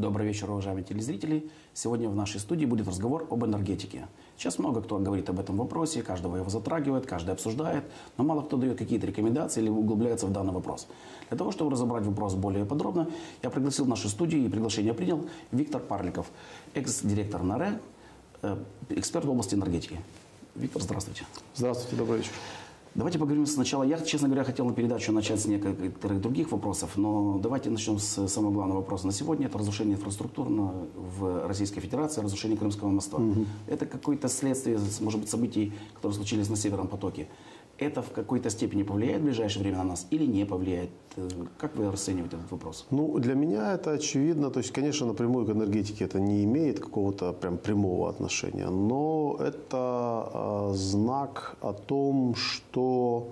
Добрый вечер, уважаемые телезрители. Сегодня в нашей студии будет разговор об энергетике. Сейчас много кто говорит об этом вопросе, каждого его затрагивает, каждый обсуждает, но мало кто дает какие-то рекомендации или углубляется в данный вопрос. Для того, чтобы разобрать вопрос более подробно, я пригласил в нашу студию и приглашение принял Виктор Парликов, экс-директор НАРЭ, эксперт в области энергетики. Виктор, здравствуйте. Здравствуйте, добрый вечер. Давайте поговорим сначала. Я, честно говоря, хотел на передачу начать с некоторых других вопросов, но давайте начнем с самого главного вопроса на сегодня. Это разрушение инфраструктуры в Российской Федерации, разрушение Крымского моста. Это какое-то следствие, может быть, событий, которые случились на Северном потоке. Это в какой-то степени повлияет в ближайшее время на нас или не повлияет? Как вы расцениваете этот вопрос? Ну, для меня это очевидно. То есть, конечно, напрямую к энергетике это не имеет какого-то прям прямого отношения, но это знак о том, что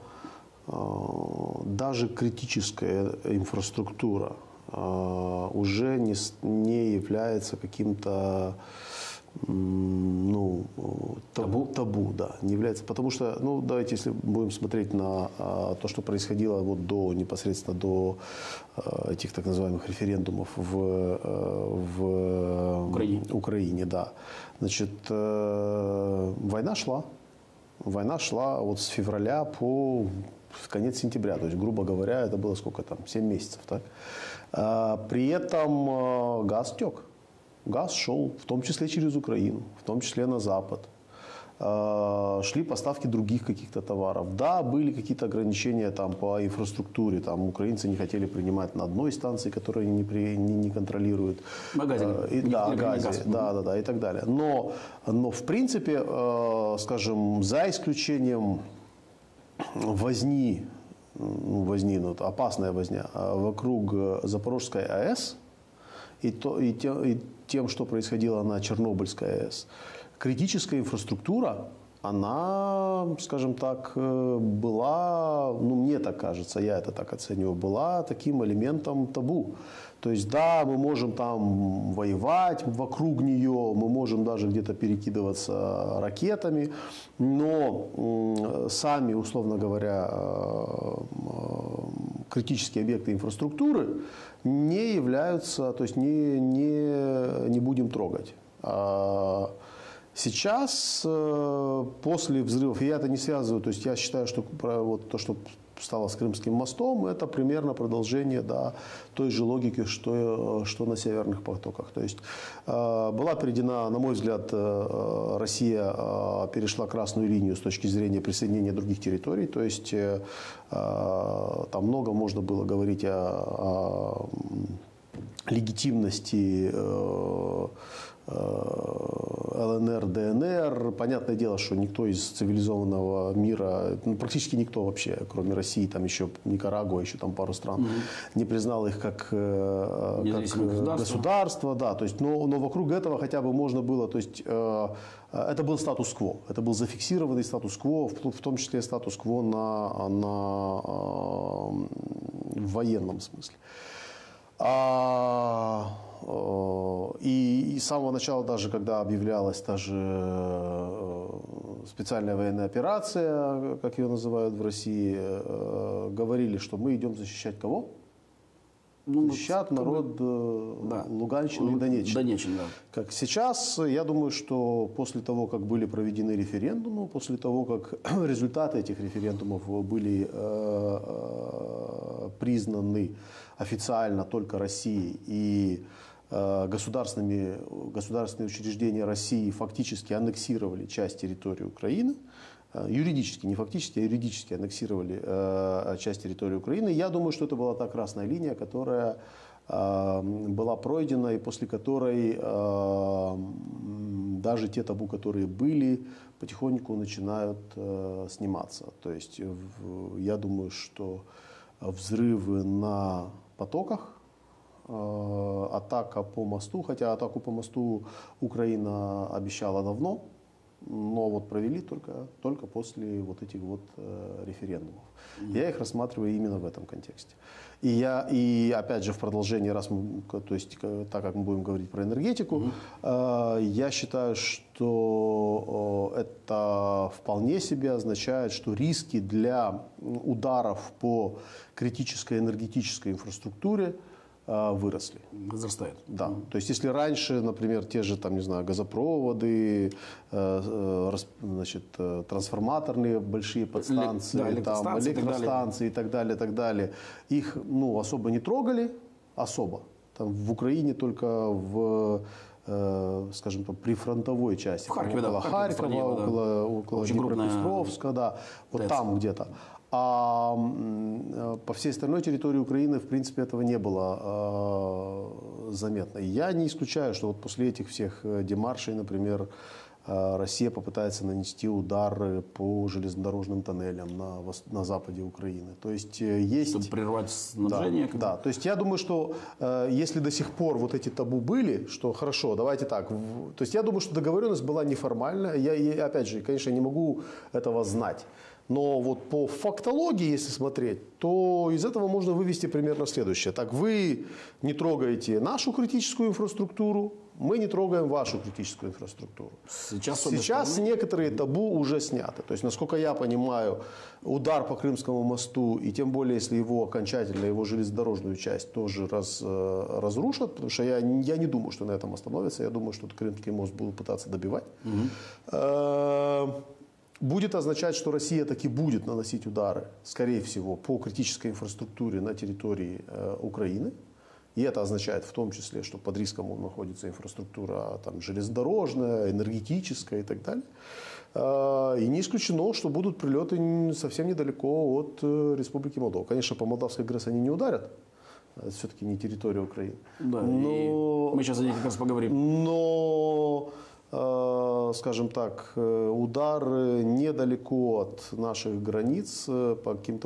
даже критическая инфраструктура уже не является каким-то табу, да, не является, потому что, давайте, если будем смотреть на то, что происходило вот непосредственно до этих так называемых референдумов в Украине, да, значит, война шла вот с февраля по конец сентября, то есть, грубо говоря, это было сколько там, 7 месяцев, так? При этом газ тек. Газ шел, в том числе через Украину, в том числе на Запад. Шли поставки других каких-то товаров. Да, были какие-то ограничения там, по инфраструктуре. Там, украинцы не хотели принимать на одной станции, которую они не контролируют. Газе. Да, газе. Да, и так далее. Но в принципе, скажем, за исключением возни, опасная возня вокруг Запорожской АЭС и тем, что происходило на Чернобыльской АЭС, критическая инфраструктура, она, скажем так, была, мне так кажется, я это так оцениваю, была таким элементом табу. То есть, да, мы можем там воевать вокруг нее, мы можем даже где-то перекидываться ракетами, но сами, условно говоря, критические объекты инфраструктуры не являются, то есть не будем трогать. Сейчас, после взрывов, я это не связываю, то есть я считаю, что то, что стало с Крымским мостом, это примерно продолжение той же логики, что на северных потоках. То есть была перейдена, на мой взгляд, Россия перешла красную линию с точки зрения присоединения других территорий. То есть там много можно было говорить о легитимности ЛНР, ДНР. Понятное дело, что никто из цивилизованного мира, практически никто вообще, кроме России, там еще Никарагуа, еще там пару стран, не признал их как государство. Да, то есть, но вокруг этого хотя бы можно было, то есть это был статус-кво, это был зафиксированный статус-кво, в том числе статус-кво в военном смысле. И с самого начала, даже когда объявлялась та же специальная военная операция, как ее называют в России, говорили, что мы идем защищать кого? Защищать народ Луганщины и Донеччины. Да. Как сейчас, я думаю, что после того, как были проведены референдумы, после того, как результаты этих референдумов были признаны официально только Россией, и государственные учреждения России фактически аннексировали часть территории Украины, юридически, не фактически, а юридически аннексировали часть территории Украины. Я думаю, что это была та красная линия, которая была пройдена и после которой даже те табу, которые были, потихоньку начинают сниматься. То есть я думаю, что взрывы на потоках, атака по мосту, хотя атаку по мосту Украина обещала давно, но вот провели только после вот этих вот референдумов. Я их рассматриваю именно в этом контексте. И опять же в продолжении, то есть так как мы будем говорить про энергетику, я считаю, что это вполне себе означает, что риски для ударов по критической энергетической инфраструктуре выросли. Возрастает. Да. То есть, если раньше, например, те же, там, не знаю, газопроводы, значит, трансформаторные большие подстанции, да, электростанции и так далее, их особо не трогали, Там в Украине только скажем так, прифронтовой части. В Харькове, около Харькова, около Днепропетровска, да, вот там где-то. А по всей остальной территории Украины, в принципе, этого не было заметно. И я не исключаю, что вот после этих всех демаршей, например, Россия попытается нанести удар по железнодорожным тоннелям на западе Украины. То есть есть... Чтобы прервать снабжение? Да. То есть я думаю, что если до сих пор вот эти табу были, что хорошо, давайте так. То есть я думаю, что договоренность была неформальная. Я опять же, конечно, не могу этого знать. Но вот по фактологии, если смотреть, то из этого можно вывести примерно следующее. Так, вы не трогаете нашу критическую инфраструктуру, мы не трогаем вашу критическую инфраструктуру. Сейчас некоторые табу уже сняты. То есть, насколько я понимаю, удар по Крымскому мосту, и тем более, если его окончательно, его железнодорожную часть тоже разрушат, потому что я не думаю, что на этом остановится, я думаю, что Крымский мост будут пытаться добивать. Будет означать, что Россия таки будет наносить удары, скорее всего, по критической инфраструктуре на территории Украины. И это означает в том числе, что под риском находится инфраструктура там, железнодорожная, энергетическая и так далее. И не исключено, что будут прилеты совсем недалеко от Республики Молдова. Конечно, по Молдавской ГРЭС они не ударят. Это все-таки не территория Украины. Да, но... мы сейчас о ней как раз поговорим. Но... скажем так, удар недалеко от наших границ по каким-то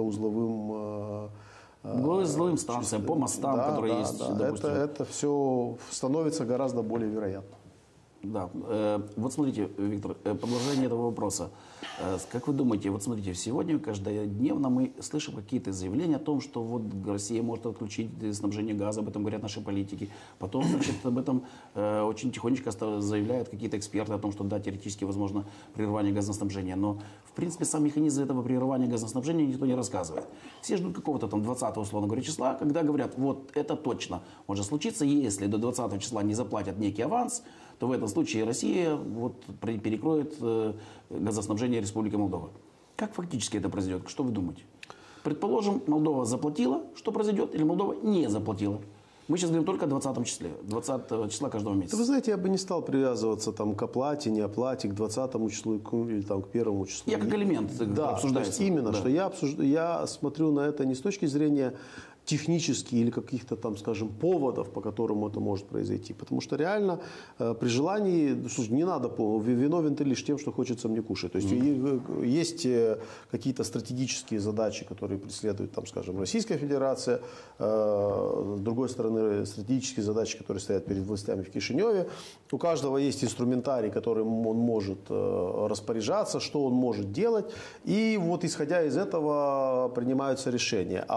узловым станциям, по мостам, которые есть. Да. Допустим. Это все становится гораздо более вероятно. Да. Вот смотрите, Виктор, продолжение этого вопроса. Как вы думаете, вот смотрите, сегодня каждодневно мы слышим какие-то заявления о том, что вот Россия может отключить снабжение газа, об этом говорят наши политики. Потом, значит, об этом очень тихонечко заявляют какие-то эксперты о том, что да, теоретически возможно прерывание газоснабжения. Но, в принципе, сам механизм этого прерывания газоснабжения никто не рассказывает. Все ждут какого-то там 20-го, условно говоря, числа, когда говорят, вот это точно может случиться, если до 20 числа не заплатят некий аванс, то в этом случае Россия вот перекроет газоснабжение Республики Молдова. Как фактически это произойдет? Что вы думаете? Предположим, Молдова заплатила, что произойдет, или Молдова не заплатила? Мы сейчас говорим только о 20 числе, 20 числа каждого месяца. Вы знаете, я бы не стал привязываться там, к оплате, не оплате, к 20 числу или там, к 1 числу. Я как элемент обсуждается. Именно, что я смотрю на это не с точки зрения технических или каких-то там, скажем, поводов, по которым это может произойти. Потому что реально при желании, слушай, не надо, виновен ты лишь тем, что хочется мне кушать. То есть есть какие-то стратегические задачи, которые преследует, там, скажем, Российская Федерация, с другой стороны, стратегические задачи, которые стоят перед властями в Кишиневе. У каждого есть инструментарий, которым он может распоряжаться, что он может делать. И вот исходя из этого принимаются решения.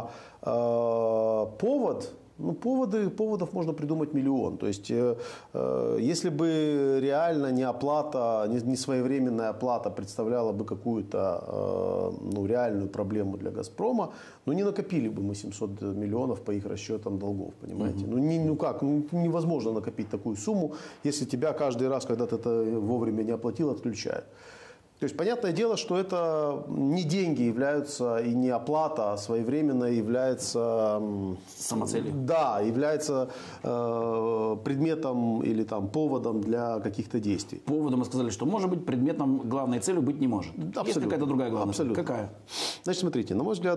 Поводов можно придумать миллион. То есть, если бы реально не своевременная оплата представляла бы какую-то реальную проблему для «Газпрома», не накопили бы мы 700 миллионов по их расчетам долгов, понимаете? Невозможно накопить такую сумму, если тебя каждый раз, когда ты это вовремя не оплатил, отключают. То есть, понятное дело, что это не деньги являются и не оплата, а своевременно является... самоцелью. Да, является предметом или там, поводом для каких-то действий. Поводом мы сказали, что может быть, предметом главной целью быть не может. Абсолютно. Есть какая-то другая главная Абсолютно. цель? Какая? Значит, смотрите, на мой взгляд,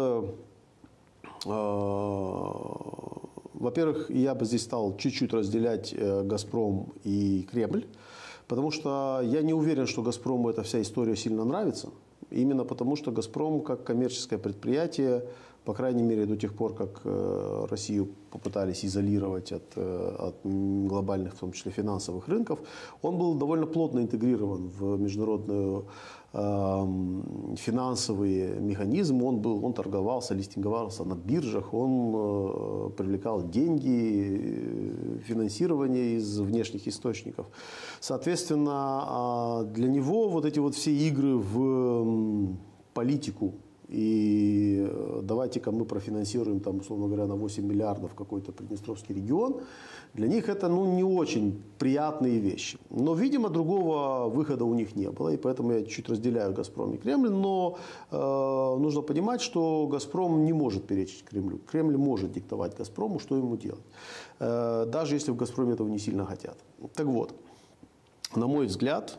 во-первых, я бы здесь стал чуть-чуть разделять «Газпром» и Кремль. Потому что я не уверен, что «Газпрому» эта вся история сильно нравится. Именно потому, что «Газпром» как коммерческое предприятие, по крайней мере до тех пор, как Россию попытались изолировать от глобальных, в том числе финансовых рынков, он был довольно плотно интегрирован в международную финансовые механизмы, он торговался, листинговался на биржах, он привлекал деньги, финансирование из внешних источников. Соответственно, для него вот эти вот все игры в политику и давайте-ка мы профинансируем, там, условно говоря, на 8 миллиардов какой-то Приднестровский регион, для них это не очень приятные вещи. Но, видимо, другого выхода у них не было, и поэтому я чуть разделяю «Газпром» и Кремль, но нужно понимать, что «Газпром» не может перечить Кремлю. Кремль может диктовать «Газпрому», что ему делать, даже если в «Газпроме» этого не сильно хотят. Так вот, на мой взгляд,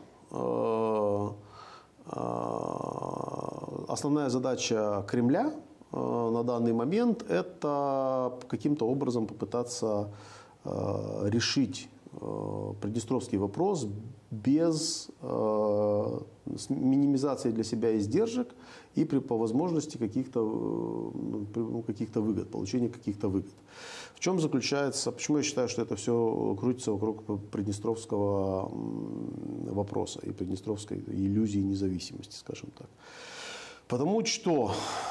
основная задача Кремля на данный момент – это каким-то образом попытаться решить приднестровский вопрос без минимизации для себя издержек и по возможности каких-то выгод, получения каких-то выгод. В чем заключается, почему я считаю, что это все крутится вокруг приднестровского вопроса и приднестровской иллюзии независимости, скажем так. Потому что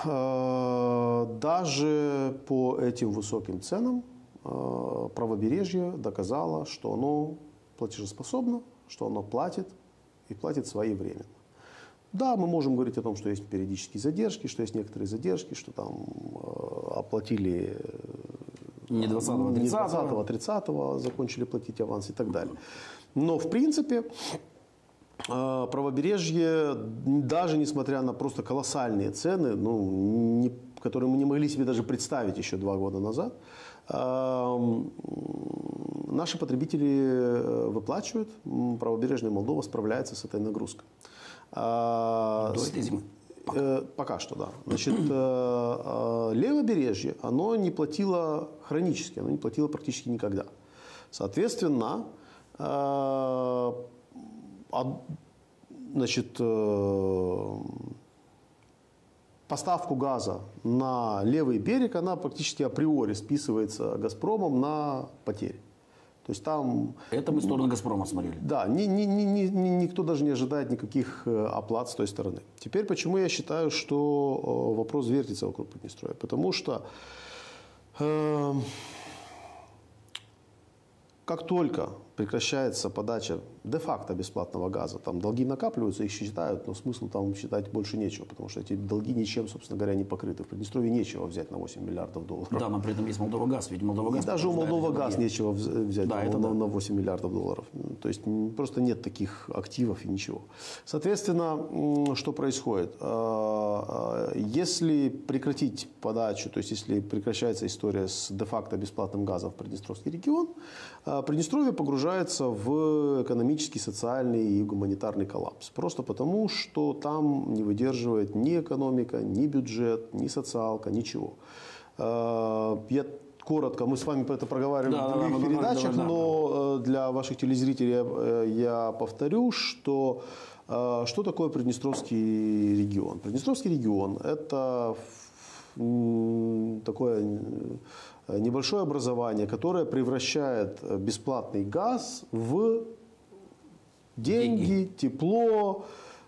даже по этим высоким ценам правобережье доказало, что оно платежеспособно, что оно платит и платит своевременно. Да, мы можем говорить о том, что есть периодические задержки, что есть некоторые задержки, что там оплатили не 20-го, 30-го. 30-го, закончили платить аванс и так далее. Но в принципе правобережье, даже несмотря на просто колоссальные цены, которые мы не могли себе даже представить еще 2 года назад, наши потребители выплачивают, правобережная Молдова справляется с этой нагрузкой. До этой зимы? Пока что, да. Значит, левобережье, оно не платило хронически, оно не платило практически никогда. Соответственно, значит, поставку газа на левый берег, она практически априори списывается «Газпромом» на потери. То есть там... Это мы сторону «Газпрома» смотрели. Да, никто даже не ожидает никаких оплат с той стороны. Теперь, почему я считаю, что вопрос вертится вокруг Приднестровья? Потому что как только прекращается подача де-факто бесплатного газа, там долги накапливаются, их считают, но смысл там считать больше нечего, потому что эти долги ничем, собственно говоря, не покрыты. В Приднестровье нечего взять на 8 миллиардов долларов. Да, но при этом есть Молдова-газ, ведь Молдова-газ... И даже у Молдова-газ нечего взять на 8 миллиардов долларов. То есть просто нет таких активов и ничего. Соответственно, что происходит? Если прекратить подачу, то есть если прекращается история с де-факто бесплатным газом в Приднестровский регион, Приднестровье погружается в экономический, социальный и гуманитарный коллапс. Просто потому, что там не выдерживает ни экономика, ни бюджет, ни социалка, ничего. Я коротко, мы с вами это проговаривали в других передачах, но для ваших телезрителей я повторю, что такое Приднестровский регион. Приднестровский регион – это такое небольшое образование, которое превращает бесплатный газ в деньги, тепло,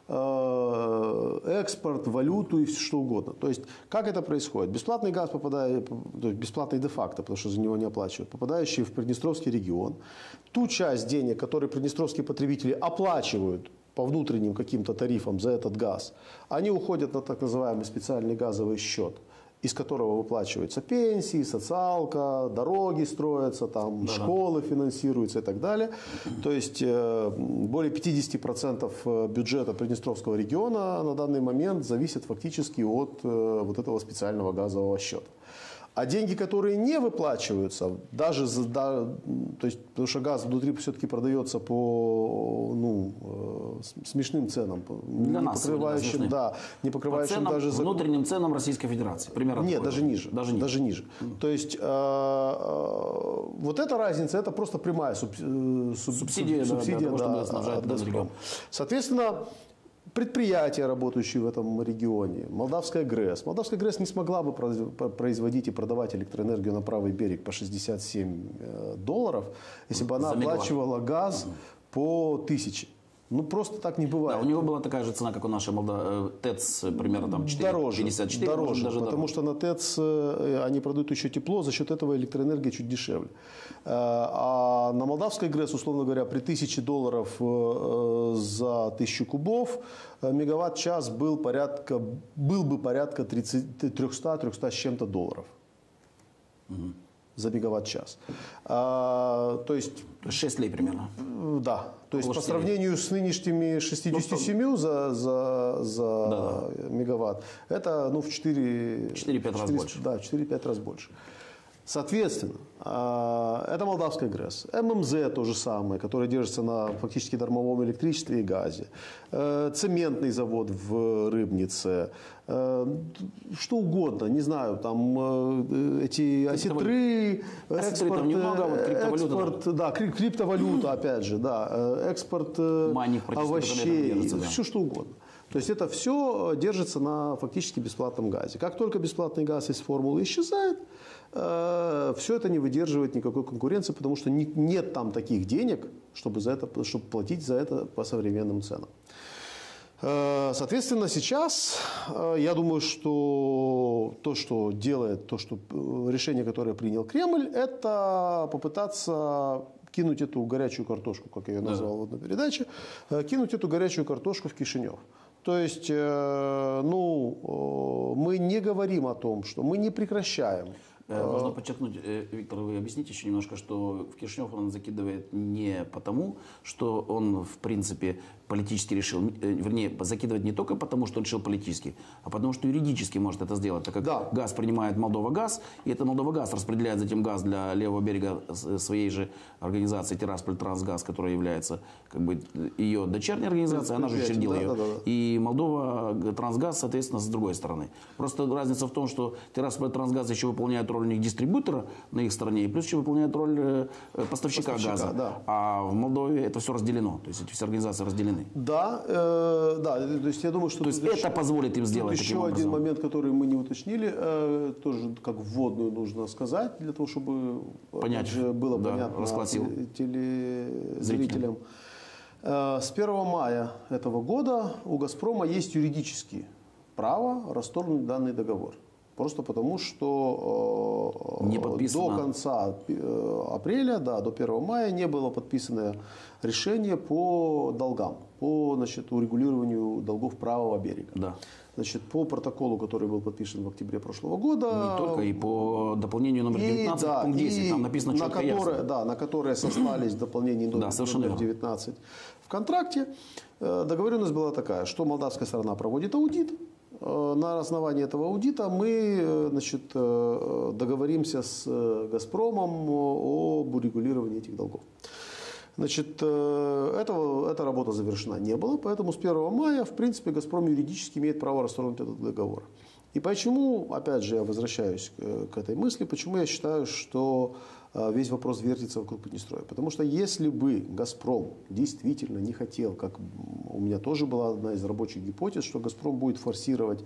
экспорт, валюту и все что угодно. То есть, как это происходит? Бесплатный газ попадает, то есть бесплатный де-факто, потому что за него не оплачивают, попадающий в Приднестровский регион, ту часть денег, которые приднестровские потребители оплачивают по внутренним каким-то тарифам за этот газ, они уходят на так называемый специальный газовый счет, из которого выплачиваются пенсии, социалка, дороги строятся, там, школы финансируются и так далее. То есть более 50% бюджета Приднестровского региона на данный момент зависит фактически от вот этого специального газового счета. А деньги, которые не выплачиваются, даже то есть, потому что газ внутри все-таки продается по смешным ценам, не покрывающим даже внутренним ценам Российской Федерации. Примерно. Нет, даже ниже. Даже ниже. То есть вот эта разница, это просто прямая субсидия от «Газпрома». Соответственно, предприятия, работающие в этом регионе, Молдавская ГРЭС. Молдавская ГРЭС не смогла бы производить и продавать электроэнергию на правый берег по $67, если бы она оплачивала газ по 1000. Ну, просто так не бывает. Да, у него была такая же цена, как у нашей ТЭЦ, примерно там 4,54. Дороже, даже потому что на ТЭЦ они продают еще тепло, за счет этого электроэнергия чуть дешевле. А на молдавской ГРЭС, условно говоря, при $1000 за 1000 кубов мегаватт-час был бы порядка 300 с чем-то долларов. За мегаватт-час. То есть 6 лей примерно. Да, то есть по сравнению с нынешними 67 за мегаватт, это в 4-5 раз больше. Да, 4-5 раз больше. Соответственно, это молдавская ГРЭС. ММЗ то же самое, который держится на фактически дармовом электричестве и газе. Цементный завод в Рыбнице. Что угодно, не знаю, там эти осетры, экспорт, да, криптовалюта, опять же, да, экспорт овощей, все что угодно. То есть это все держится на фактически бесплатном газе. Как только бесплатный газ из формулы исчезает, все это не выдерживает никакой конкуренции, потому что нет там таких денег, чтобы платить за это по современным ценам. Соответственно, сейчас я думаю, что решение, которое принял Кремль, это попытаться кинуть эту горячую картошку, как я ее назвал в одной передаче, кинуть эту горячую картошку в Кишинев. То есть, мы не говорим о том, что мы не прекращаем. Можно подчеркнуть, Виктор, вы объясните еще немножко, что в Кишинев он закидывает не потому, что он, в принципе, политически решил, вернее, закидывать не только потому, что он решил политически, а потому, что юридически может это сделать, так как газ принимает Молдова-Газ, и это Молдова-Газ распределяет затем газ для левого берега своей же организации Тирасполь-Трансгаз, которая является как бы ее дочерней организацией, она же учредила ее, и Молдова-Трансгаз, соответственно, с другой стороны. Просто разница в том, что Тирасполь-Трансгаз еще выполняет роль у них дистрибьютора на их стороне, и плюс еще выполняет роль поставщика газа, а в Молдове это все разделено, то есть эти все организации разделены. Да, то есть я думаю, что... То есть это позволит им сделать таким образом. Еще один момент, который мы не уточнили, тоже как вводную нужно сказать, для того, чтобы было понятно телезрителям. С 1 мая этого года у «Газпрома» есть юридически право расторгнуть данный договор. Просто потому, что до конца апреля, до 1 мая не было подписано решение по долгам, по урегулированию долгов правого берега. Да. Значит, по протоколу, который был подписан в октябре прошлого года. Не только, и по дополнению номер 19, пункт 10, там написано четко и ясно. Да, на которое сослались в дополнении номер 19 в контракте. Договоренность была такая, что молдавская сторона проводит аудит. На основании этого аудита мы договоримся с «Газпромом» об урегулировании этих долгов. Значит, эта работа завершена не была, поэтому с 1 мая, в принципе, «Газпром» юридически имеет право расторгнуть этот договор. И почему, опять же, я возвращаюсь к этой мысли, почему я считаю, что весь вопрос вертится вокруг Приднестровья. Потому что если бы «Газпром» действительно не хотел, как у меня тоже была одна из рабочих гипотез, что «Газпром» будет форсировать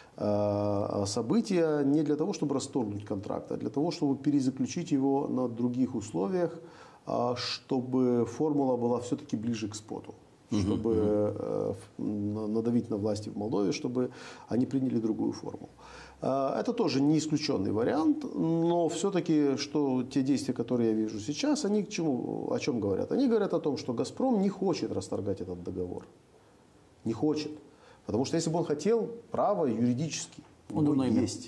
события не для того, чтобы расторгнуть контракт, а для того, чтобы перезаключить его на других условиях, чтобы формула была все-таки ближе к споту. Чтобы надавить на власти в Молдове, чтобы они приняли другую формулу. Это тоже не исключенный вариант, но все-таки, что те действия, которые я вижу сейчас, они о чем говорят? Они говорят о том, что «Газпром» не хочет расторгать этот договор. Не хочет. Потому что если бы он хотел, право юридически у него есть.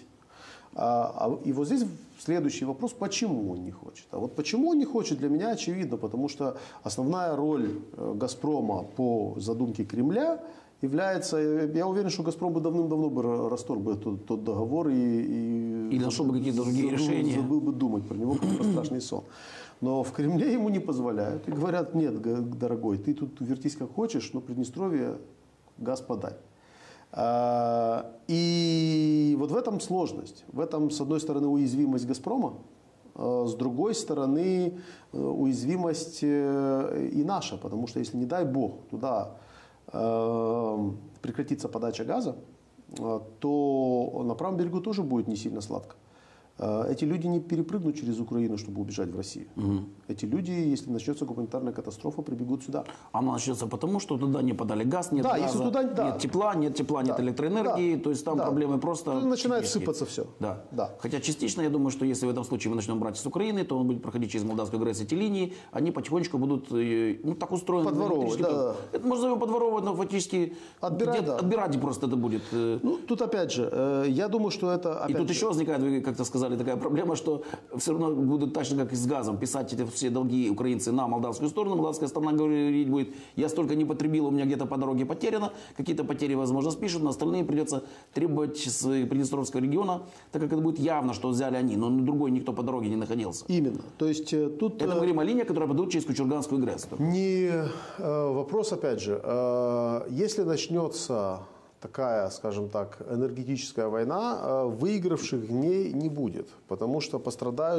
И вот здесь следующий вопрос, почему он не хочет. А вот почему он не хочет, для меня очевидно, потому что основная роль «Газпрома» по задумке Кремля является, я уверен, что «Газпром» бы давным-давно бы расторг бы тот договор и нашел бы какие-то другие решения. Забыл бы думать про него, как про страшный сон. Но в Кремле ему не позволяют. И говорят: нет, дорогой, ты тут вертись как хочешь, но Приднестровье газ подай. И вот в этом сложность. В этом, с одной стороны, уязвимость «Газпрома», с другой стороны, уязвимость и наша. Потому что если, не дай бог, туда прекратится подача газа, то на правом берегу тоже будет не сильно сладко. Эти люди не перепрыгнут через Украину, чтобы убежать в Россию. Эти люди, если начнется гуманитарная катастрофа, прибегут сюда. Она начнется потому, что туда не подали газ, нет газа, если туда, нет тепла, нет электроэнергии, то есть там проблемы просто... Начинает сыпаться все. Да. Хотя частично, я думаю, что если в этом случае мы начнем брать с Украины, то он будет проходить через Молдавскую ГРЭС эти линии, они потихонечку будут, так устроены. Подворовывать, Это можно назовем подворовывать, но фактически отбирать просто это будет. Тут опять же, я думаю, что это... И тут еще возникает, вы как-то сказали, такая проблема, что все равно будут так же, как и с газом, писать эти все долги украинцы на молдавскую сторону. Молдавская сторона говорить будет, я столько не потребил, у меня где-то по дороге потеряно. Какие-то потери, возможно, спишут, но остальные придется требовать с Приднестровского региона, так как это будет явно, что взяли они, но другой никто по дороге не находился. Именно. То есть тут... Это мы говорим о линиях, которые пойдут через Кучурганскую ГРЭС. Вопрос, опять же, если начнется такая, скажем так, энергетическая война, выигравших в ней не будет, потому что пострадают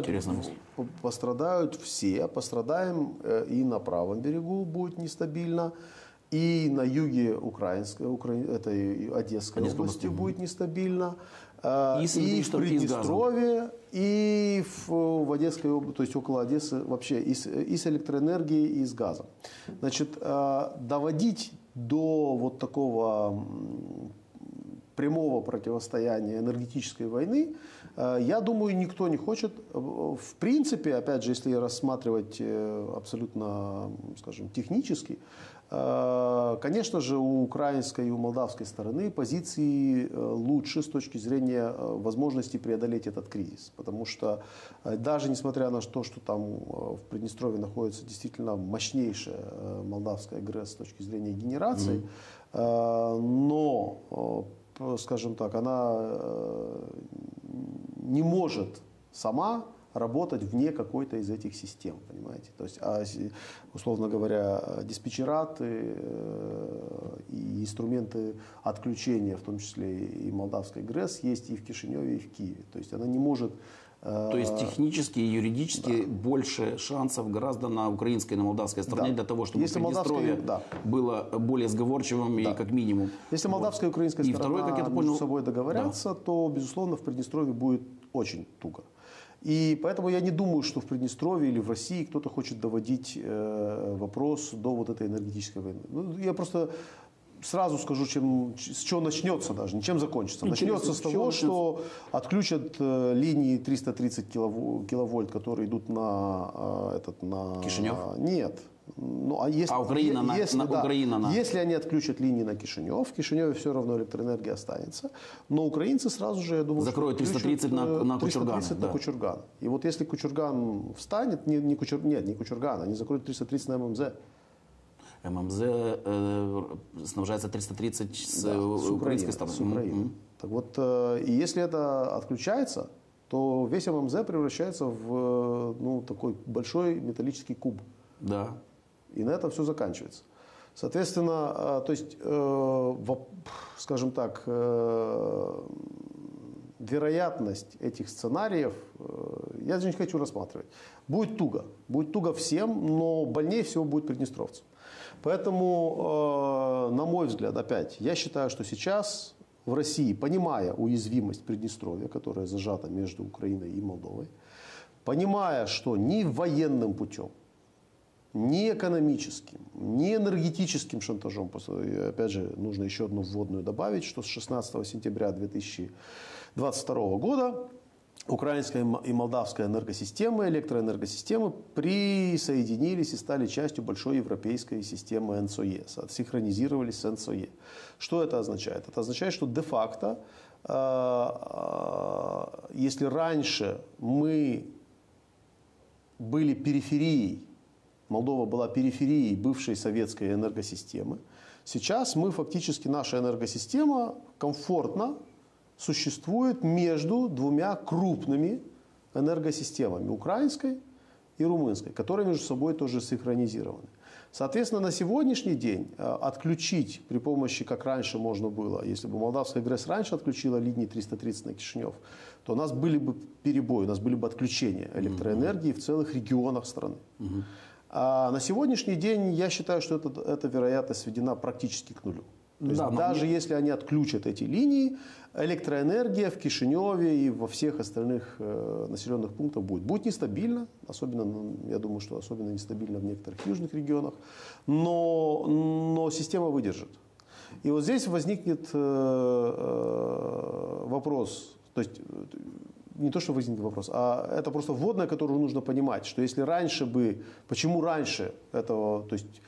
все, пострадаем и на правом берегу будет нестабильно, и на юге этой Одесской области будет нестабильно, и в Приднестровье, и в Одесской области, то есть около Одессы вообще, и с электроэнергией, и с газом. Значит, доводить до вот такого прямого противостояния энергетической войны, я думаю, никто не хочет. В принципе, опять же, если рассматривать абсолютно, скажем, технически, конечно же, у украинской и у молдавской стороны позиции лучше с точки зрения возможности преодолеть этот кризис. Потому что даже несмотря на то, что там в Приднестровье находится действительно мощнейшая молдавская ГРЭС с точки зрения генерации, но, скажем так, она не может сама работать вне какой-то из этих систем, понимаете? То есть, условно говоря, диспетчераты и инструменты отключения, в том числе и молдавской ГРЭС, есть и в Кишиневе, и в Киеве. То есть она не может... То есть технически и юридически больше шансов гораздо на украинской и на молдавской стороне для того, чтобы Приднестровье было более сговорчивым и как минимум. Если молдавская и украинская сторона между собой договорятся, то, безусловно, в Приднестровье будет очень туго. И поэтому я не думаю, что в Приднестровье или в России кто-то хочет доводить вопрос до вот этой энергетической войны. Ну, я просто сразу скажу, с чего начнется даже, не чем закончится. Начнется с того, что отключат линии 330 киловольт, которые идут на Кишинев? Нет. Ну, если они отключат линии на Кишинев, в Кишиневе все равно электроэнергия останется. Но украинцы сразу же, я думаю, закроют 330 на Кучурган. И вот если Кучурган встанет, не Кучурган, они закроют 330 на ММЗ. ММЗ снабжается 330 с украинской стороны. С Украины. Так вот, и если это отключается, то весь ММЗ превращается в такой большой металлический куб. Да. И на этом все заканчивается. Соответственно, то есть, скажем так, вероятность этих сценариев, я даже не хочу рассматривать. Будет туго всем, но больнее всего будет приднестровцам. Поэтому, на мой взгляд, опять, я считаю, что сейчас в России, понимая уязвимость Приднестровья, которая зажата между Украиной и Молдовой, понимая, что ни военным путем, ни экономическим, ни энергетическим шантажом, опять же, нужно еще одну вводную добавить, что с 16 сентября 2022 года украинская и молдавская энергосистемы, электроэнергосистемы присоединились и стали частью большой европейской системы НСОЕ, синхронизировались с НСОЕ. Что это означает? Это означает, что де-факто, если раньше мы были периферией, Молдова была периферией бывшей советской энергосистемы, сейчас мы фактически, наша энергосистема комфортно существует между двумя крупными энергосистемами, украинской и румынской, которые между собой тоже синхронизированы. Соответственно, на сегодняшний день отключить при помощи, как раньше можно было, если бы Молдавская ГРЭС раньше отключила линии 330 на Кишинев, то у нас были бы перебои, у нас были бы отключения электроэнергии в целых регионах страны. А на сегодняшний день я считаю, что эта вероятность сведена практически к нулю. То есть даже если они отключат эти линии, электроэнергия в Кишиневе и во всех остальных населенных пунктах будет. Будет нестабильно, особенно, я думаю, что особенно нестабильно в некоторых южных регионах, но система выдержит. И вот здесь возникнет вопрос, то есть не то, что возникнет вопрос, а это просто вводное, которое нужно понимать, что если раньше бы, почему раньше этого, то есть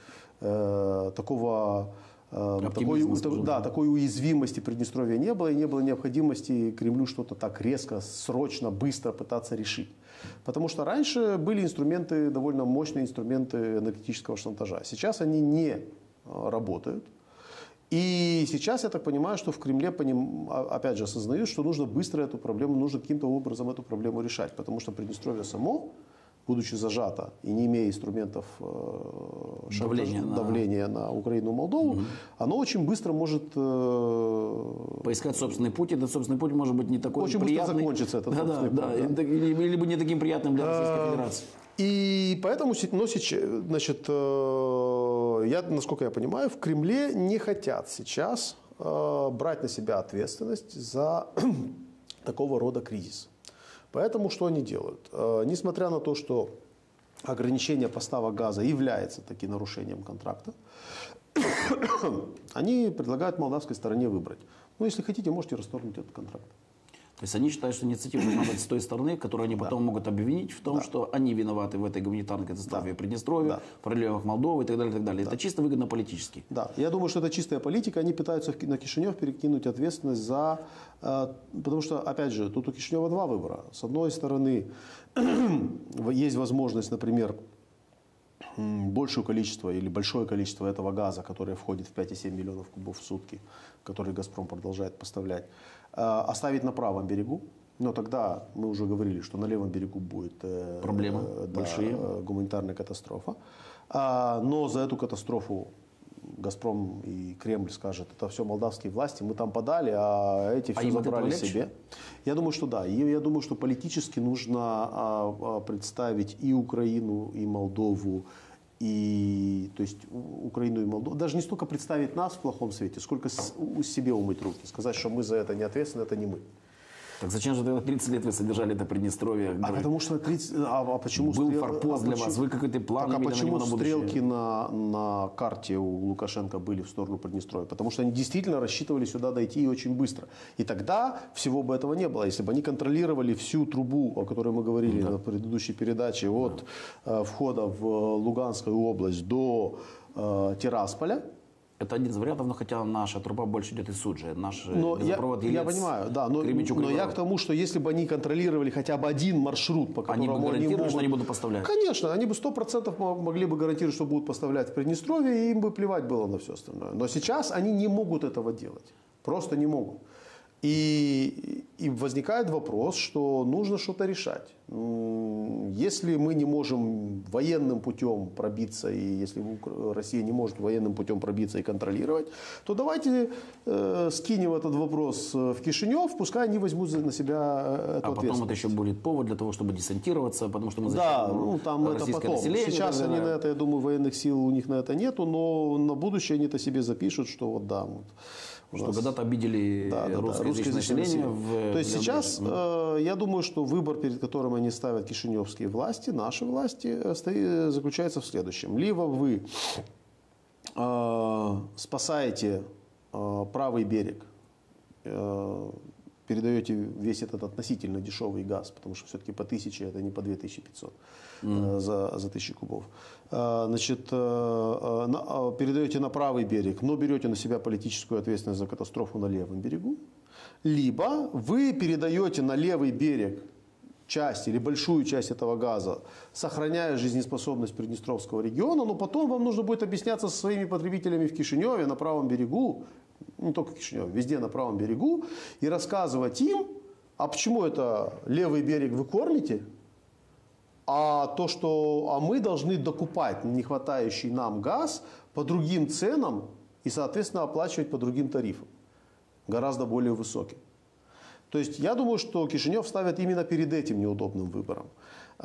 такой уязвимости Приднестровья не было, и не было необходимости Кремлю что-то так резко, срочно, быстро пытаться решить. Потому что раньше были инструменты, довольно мощные инструменты энергетического шантажа. Сейчас они не работают. И сейчас я так понимаю, что в Кремле опять же осознают, что нужно быстро эту проблему, нужно каким-то образом эту проблему решать. Потому что Приднестровье само, будучи зажато и не имея инструментов давления на Украину и Молдову, оно очень быстро может поискать собственный путь. Этот собственный путь может быть не такой очень приятный. Очень быстро закончится этот собственный путь. Либо не таким приятным для Российской Федерации. И поэтому, значит, насколько я понимаю, в Кремле не хотят сейчас брать на себя ответственность за такого рода кризис. Поэтому что они делают? Несмотря на то, что ограничение поставок газа является таким нарушением контракта, они предлагают молдавской стороне выбрать. Ну, если хотите, можете расторгнуть этот контракт. То есть они считают, что инициатива должна быть с той стороны, которую они потом могут обвинить в том, что они виноваты в этой гуманитарной катастрофе Приднестровья, в проблемах Молдовы и так далее, и так далее. Это чисто выгодно политически. Да, я думаю, что это чистая политика. Они пытаются на Кишинев перекинуть ответственность за... Потому что, опять же, тут у Кишинева два выбора. С одной стороны, есть возможность, например, большее количество этого газа, которое входит в 5,7 миллионов кубов в сутки, который «Газпром» продолжает поставлять, оставить на правом берегу. Но тогда мы уже говорили, что на левом берегу будет проблемы большие, гуманитарная катастрофа. Но за эту катастрофу «Газпром» и Кремль скажет, это все молдавские власти, мы там подали, а эти все забрали себе. Я думаю, что да. Я думаю, что политически нужно представить и Украину, и Молдову, то есть Украину и Молдову. Даже не столько представить нас в плохом свете, сколько себе умыть руки. Сказать, что мы за это не ответственны, это не мы. Так зачем же тогда 30 лет вы содержали это Приднестровье? Потому что 30... почему был форпост для вас? Вы какой-то план имели на него на будущее? Стрелки на карте у Лукашенко были в сторону Приднестровья? Потому что они действительно рассчитывали сюда дойти и очень быстро. И тогда всего бы этого не было. Если бы они контролировали всю трубу, о которой мы говорили на предыдущей передаче, от входа в Луганскую область до Тирасполя. Это один из вариантов, но хотя наша труба больше идет из Суджи. Наш газопровод я понимаю, да, но я к тому, что если бы они контролировали хотя бы один маршрут, по которому они бы гарантировали, что они будут поставлять. Конечно, они бы 100% могли бы гарантировать, что будут поставлять в Приднестровье, и им бы плевать было на все остальное. Но сейчас они не могут этого делать. Просто не могут. И возникает вопрос, что нужно что-то решать. Если мы не можем военным путем пробиться, и если Россия не может военным путем пробиться и контролировать, то давайте скинем этот вопрос в Кишинев, пускай они возьмут на себя эту ответственность. А потом это еще будет повод для того, чтобы десантироваться, потому что мы защищаем там это потом. Население. Сейчас они на это, я думаю, военных сил у них на это нету, но на будущее они это себе запишут, что вот да. Что когда-то обидели русское население. То есть сейчас, я думаю, что выбор, перед которым они ставят кишиневские власти, наши власти, заключается в следующем. Либо вы спасаете правый берег, передаете весь этот относительно дешевый газ, потому что все-таки по 1000, это не по 2500 за 1000 кубов. Значит, передаете на правый берег, но берете на себя политическую ответственность за катастрофу на левом берегу. Либо вы передаете на левый берег часть или большую часть этого газа, сохраняя жизнеспособность Приднестровского региона, но потом вам нужно будет объясняться со своими потребителями в Кишиневе, на правом берегу, не только в Кишиневе, везде на правом берегу, и рассказывать им, а почему это левый берег вы кормите, а мы должны докупать нехватающий нам газ по другим ценам и, соответственно, оплачивать по другим тарифам, гораздо более высоким. То есть я думаю, что Кишинев ставит именно перед этим неудобным выбором.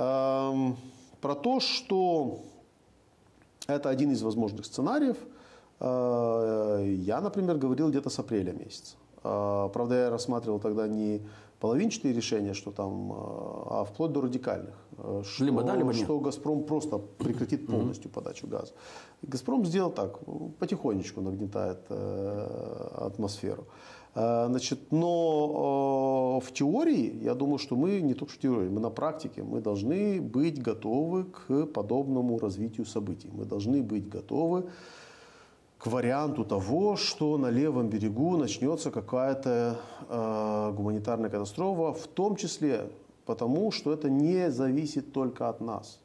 Про то, что это один из возможных сценариев, Я, например, говорил где-то с апреля месяца. Правда, я рассматривал тогда не половинчатые решения, что там, а вплоть до радикальных. Что, либо да, либо нет. что «Газпром» просто прекратит полностью подачу газа. И «Газпром» сделал так, потихонечку нагнетает атмосферу. Значит, но в теории, я думаю, что мы не только в теории, мы на практике, мы должны быть готовы к подобному развитию событий. Мы должны быть готовы к варианту того, что на левом берегу начнется какая-то гуманитарная катастрофа, в том числе потому, что это не зависит только от нас.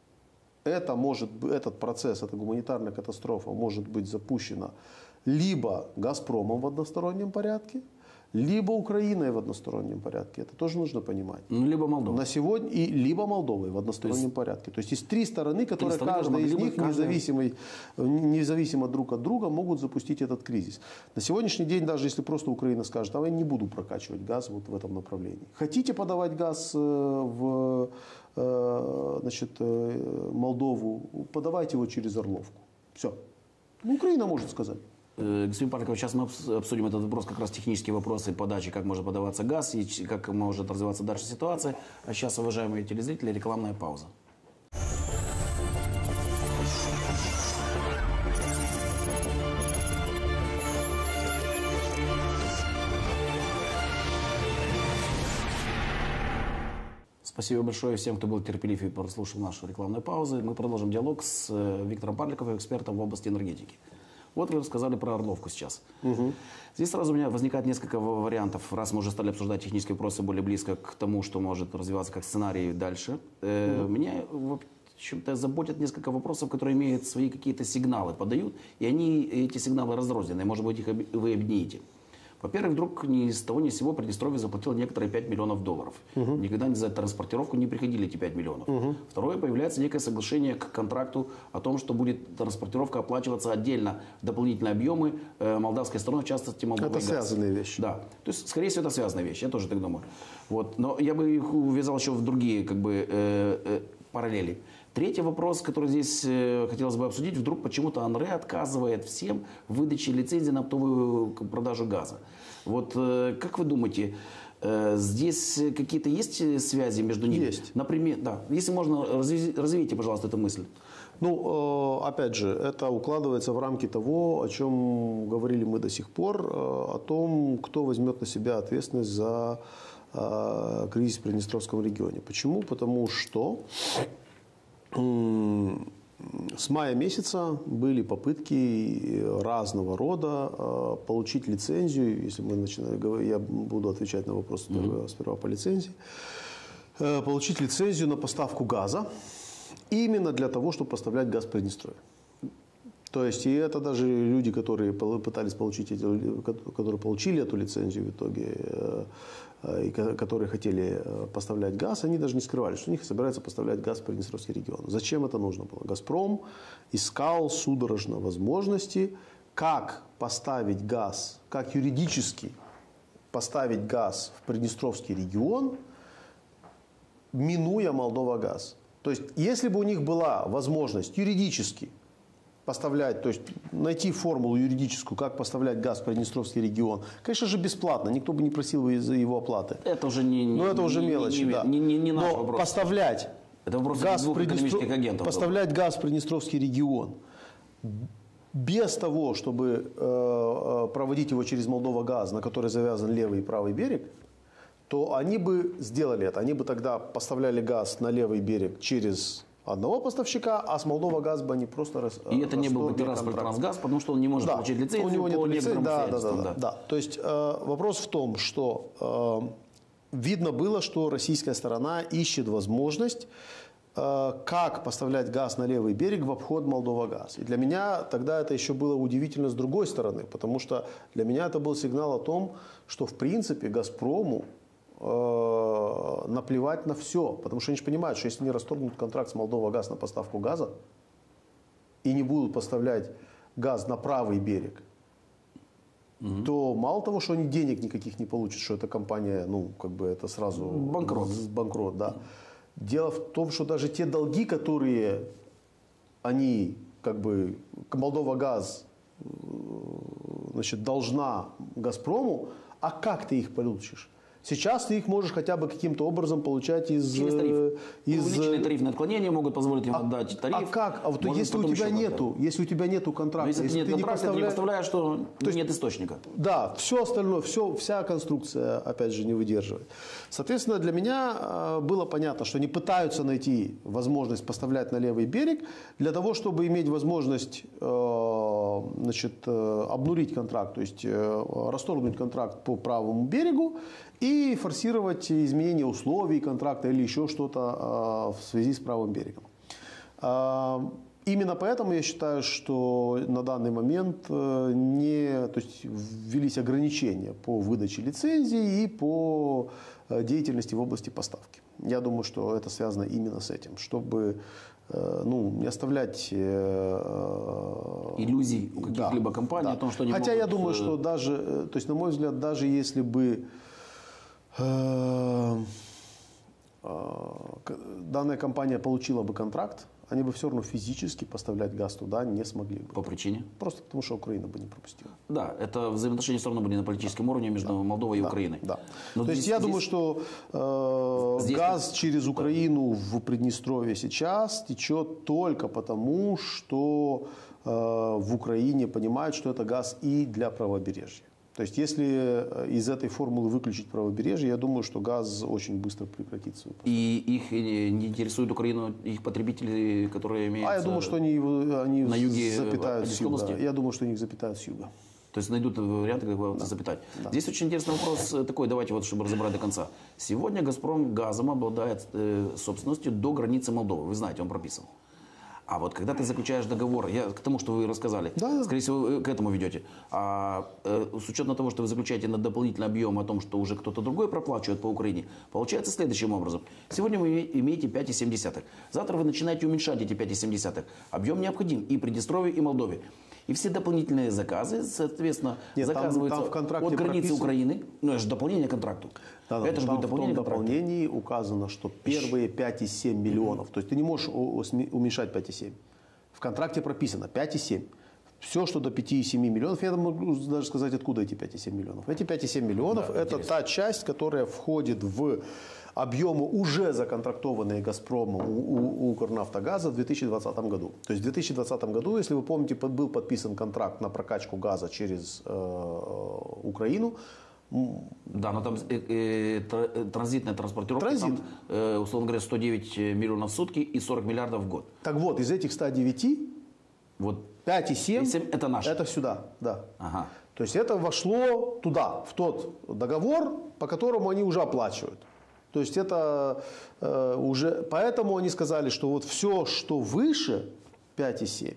Этот процесс, эта гуманитарная катастрофа может быть запущена либо «Газпромом» в одностороннем порядке, либо Украиной в одностороннем порядке. Это тоже нужно понимать. Либо Молдова. На сегодня, либо Молдовой в одностороннем порядке. То есть есть три стороны, которые каждая из них независимо друг от друга могут запустить этот кризис. На сегодняшний день, даже если просто Украина скажет, а я не буду прокачивать газ вот в этом направлении. Хотите подавать газ в Молдову, подавайте его через Орловку. Все. Украина может сказать. Господин Павликов, сейчас мы обсудим этот вопрос, как раз технические вопросы подачи, как может подаваться газ и как может развиваться дальше ситуация. А сейчас, уважаемые телезрители, рекламная пауза. Спасибо большое всем, кто был терпелив и прослушал нашу рекламную паузу. Мы продолжим диалог с Виктором Павликовым, экспертом в области энергетики. Вот вы рассказали про Орловку сейчас. Здесь сразу у меня возникает несколько вариантов. Раз мы уже стали обсуждать технические вопросы более близко к тому, что может развиваться как сценарий дальше. Меня, в общем-то, заботят несколько вопросов, которые имеют свои какие-то сигналы, подают. И эти сигналы разрозненные. Может быть, их вы объедините. Во-первых, вдруг ни с того ни с сего Приднестровье заплатило некоторые $5 миллионов. Никогда за транспортировку не приходили эти 5 миллионов. Второе, появляется некое соглашение к контракту о том, что будет транспортировка оплачиваться отдельно, дополнительные объемы молдавской стороны, в частности Молдовой газ. Это связанные вещи. Да. То есть, скорее всего, это связанные вещи. Я тоже так думаю. Вот. Но я бы их увязал еще в другие параллели. Третий вопрос, который здесь хотелось бы обсудить. Вдруг почему-то АНРЭ отказывает всем в выдаче лицензии на оптовую продажу газа. Вот как вы думаете, здесь какие-то есть связи между ними? Есть. Например, да. Если можно, развейте, пожалуйста, эту мысль. Ну, опять же, это укладывается в рамки того, о чем говорили мы до сих пор, о том, кто возьмет на себя ответственность за кризис в Приднестровском регионе. Почему? Потому что с мая месяца были попытки разного рода получить лицензию. Если мы начинаем, я буду отвечать на вопрос сперва по лицензии. Получить лицензию на поставку газа именно для того, чтобы поставлять газ в Приднестровье. То есть, и это даже люди, которые пытались получить, которые получили эту лицензию в итоге, и которые хотели поставлять газ, они даже не скрывали, что у них собираются поставлять газ в Приднестровский регион. Зачем это нужно было? «Газпром» искал судорожно возможности, как поставить газ, как юридически поставить газ в Приднестровский регион, минуя «Молдова-газ». То есть, если бы у них была возможность юридически поставлять, то есть найти формулу юридическую, как поставлять газ в Приднестровский регион, конечно же, бесплатно, никто бы не просил за его оплаты. Это уже не мелочи, да. Не наш Но вопрос. поставлять газ в Приднестровский регион без того, чтобы проводить его через Молдова-газ, на который завязан левый и правый берег, то они бы сделали это. Они бы тогда поставляли газ на левый берег через одного поставщика, а с Молдова-газ бы они просто и это не был бы Трансгаз, потому что он не может получить лицензию у него по нет некоторым обстоятельствам. Да. То есть вопрос в том, что видно было, что российская сторона ищет возможность, как поставлять газ на левый берег в обход Молдова-газ. И для меня тогда это еще было удивительно с другой стороны, потому что для меня это был сигнал о том, что в принципе «Газпрому» наплевать на все. Потому что они же понимают, что если они расторгнут контракт с Молдова-газ на поставку газа и не будут поставлять газ на правый берег, то мало того, что они денег никаких не получат, что эта компания, это сразу банкрот, да. Дело в том, что даже те долги, которые они, Молдова-газ значит, должна «Газпрому», а как ты их получишь? Сейчас ты их можешь хотя бы каким-то образом получать из... Через тариф. Увеличенные тарифные отклонения могут позволить им отдать тариф. А как? А вот если у тебя нету контракта, если нет контракта, ты не поставляешь, что есть, нет источника. Да, все остальное, вся конструкция, опять же, не выдерживает. Соответственно, для меня было понятно, что они пытаются найти возможность поставлять на левый берег для того, чтобы иметь возможность, значит, обнулить контракт, то есть расторгнуть контракт по правому берегу и форсировать изменение условий контракта или еще что-то в связи с правым берегом. Именно поэтому я считаю, что на данный момент то есть ввелись ограничения по выдаче лицензий и по деятельности в области поставки. Я думаю, что это связано именно с этим, чтобы не оставлять иллюзий у каких-либо компаний о том, что они Хотя могут... я думаю, что даже, то есть на мой взгляд, даже если бы данная компания получила бы контракт, они бы все равно физически поставлять газ туда не смогли бы. По причине? Просто потому, что Украина бы не пропустила. Да, это взаимоотношения все равно были на политическом уровне между Молдовой и Украиной. Да. Но то есть я думаю, что газ через Украину в Приднестровье сейчас течет только потому, что в Украине понимают, что это газ и для правобережья. То есть, если из этой формулы выключить правобережье, я думаю, что газ очень быстро прекратит свою поставку. И их не интересует Украину, их потребители, которые имеют... я думаю, что они на юге запитают с юга. области? Я думаю, что они их запитают с юга. То есть найдут варианты, как его запитать. Да. Здесь очень интересный вопрос такой, давайте вот, чтобы разобрать до конца. Сегодня «Газпром» газом обладает собственностью до границы Молдовы. Вы знаете, он прописан. А вот когда ты заключаешь договор, я к тому, что вы рассказали, скорее всего, вы к этому ведете. С учетом того, что вы заключаете на дополнительный объем о том, что уже кто-то другой проплачивает по Украине, получается следующим образом. Сегодня вы имеете 5,7. Завтра вы начинаете уменьшать эти 5,7. Объем необходим и Приднестровью, и Молдове. И все дополнительные заказы, соответственно, заказываются там от границы Украины. Ну, это же дополнение к контракту. Это же будет дополнение к контракту. В том дополнении указано, что первые 5,7 миллионов, то есть ты не можешь уменьшать 5,7. В контракте прописано 5,7. Все, что до 5,7 миллионов, я могу даже сказать, откуда эти 5,7 миллионов. Эти 5,7 миллионов это интересно. Та часть, которая входит в объемы, уже законтрактованные «Газпромом» у «Укрнафтогаза» в 2020 году. То есть в 2020 году, если вы помните, был подписан контракт на прокачку газа через Украину. Да, но там транзитная транспортировка, там, условно говоря, 109 миллионов в сутки и 40 миллиардов в год. Так вот, из этих 109, вот 5,7 это наше. Это сюда, да. Ага. То есть это вошло туда, в тот договор, по которому они уже оплачивают. То есть это уже, поэтому они сказали, что вот все, что выше 5,7,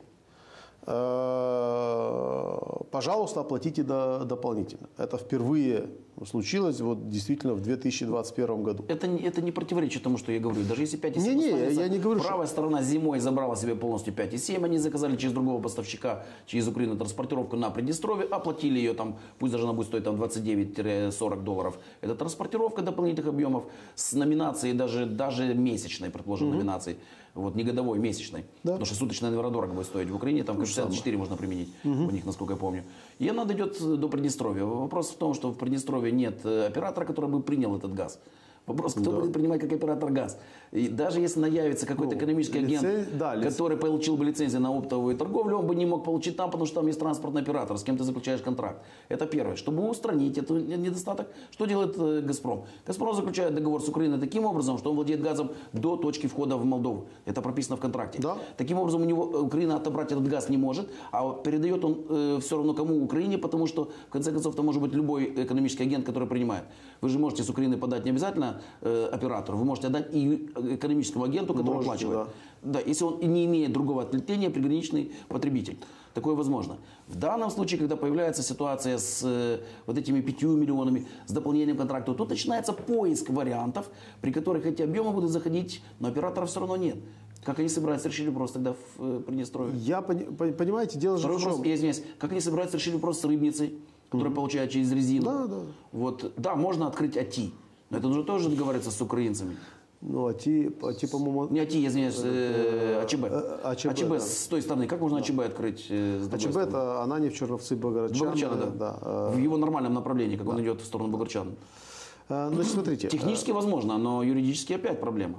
пожалуйста, оплатите дополнительно. Это впервые случилось вот действительно в 2021 году. Это не противоречит тому, что я говорю. Даже если 5,7 я не говорю, правая сторона зимой забрала себе полностью 5,7, они заказали через другого поставщика, через Украину транспортировку на Приднестровье, оплатили ее там, пусть даже она будет стоить там $29-40. Это транспортировка дополнительных объемов с номинацией даже месячной, предположим, номинацией. Вот, не годовой, месячной. Да. Потому что суточная, наверное, дорого будет стоить в Украине. Там 64 можно применить у них, насколько я помню. И она дойдет до Приднестровья. Вопрос в том, что в Приднестровье нет оператора, который бы принял этот газ. Вопрос, кто будет принимать как оператор газ. И даже если наявится какой-то экономический агент, который получил бы лицензию на оптовую торговлю, он бы не мог получить там, потому что там есть транспортный оператор, с кем ты заключаешь контракт. Это первое. Чтобы устранить этот недостаток, что делает «Газпром»? «Газпром» заключает договор с Украиной таким образом, что он владеет газом до точки входа в Молдову. Это прописано в контракте. Да. Таким образом, у него Украина отобрать этот газ не может, а передает он все равно кому? Украине, потому что, в конце концов, это может быть любой экономический агент, который принимает. Вы же можете с Украины подать не обязательно оператору, вы можете отдать и экономическому агенту, который оплачивает. Да, если он не имеет другого ответвления, приграничный потребитель. Такое возможно. В данном случае, когда появляется ситуация с вот этими 5 миллионами, с дополнением контракта, тут начинается поиск вариантов, при которых эти объемы будут заходить, но операторов все равно нет. Как они собираются решить вопрос тогда в Приднестровье? Понимаете, дело же в чем? Я извиняюсь, как они собираются решить вопрос с рыбницей, которая получает через резину? Да. Вот, да, можно открыть АТИ. Но это нужно тоже договориться с украинцами. Ну, по-моему... Не АТИ, я извиняюсь, АЧБ. АЧБ да. с той стороны. Как можно АЧБ открыть с другой АЧБ стороны? это Ананьев, Черновцы, Богородчан. Богородчан, да. В его нормальном направлении, как он идет в сторону Богородчан. Значит, смотрите. Технически возможно, но юридически опять проблема.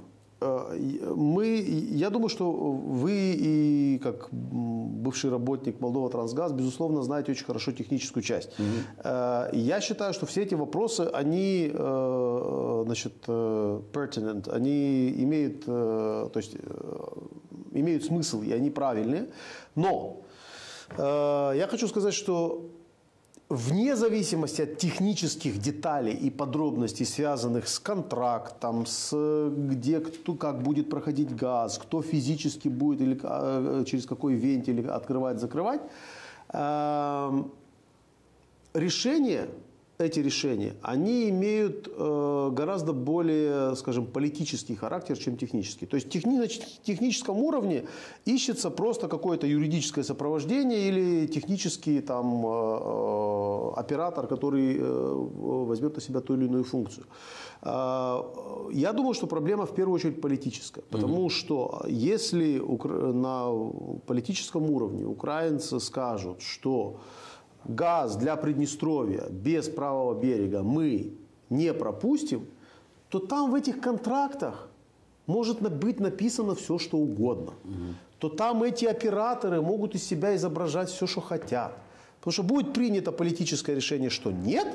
Я думаю, что вы и как бывший работник Молдова-Трансгаз, безусловно, знаете очень хорошо техническую часть. Я считаю, что все эти вопросы, они, значит, pertinent, они имеют, то есть, имеют смысл, и они правильные. Но я хочу сказать, что вне зависимости от технических деталей и подробностей, связанных с контрактом, с где кто, как будет проходить газ, кто физически будет или через какой вентиль открывать, закрывать, эти решения, они имеют гораздо более, скажем, политический характер, чем технический. То есть на техническом уровне ищется просто какое-то юридическое сопровождение или технический там, оператор, который возьмет на себя ту или иную функцию. Я думаю, что проблема в первую очередь политическая. Потому что если на политическом уровне украинцы скажут, что газ для Приднестровья без правого берега мы не пропустим, то там в этих контрактах может быть написано все, что угодно. То там эти операторы могут из себя изображать все, что хотят. Потому что будет принято политическое решение, что нет,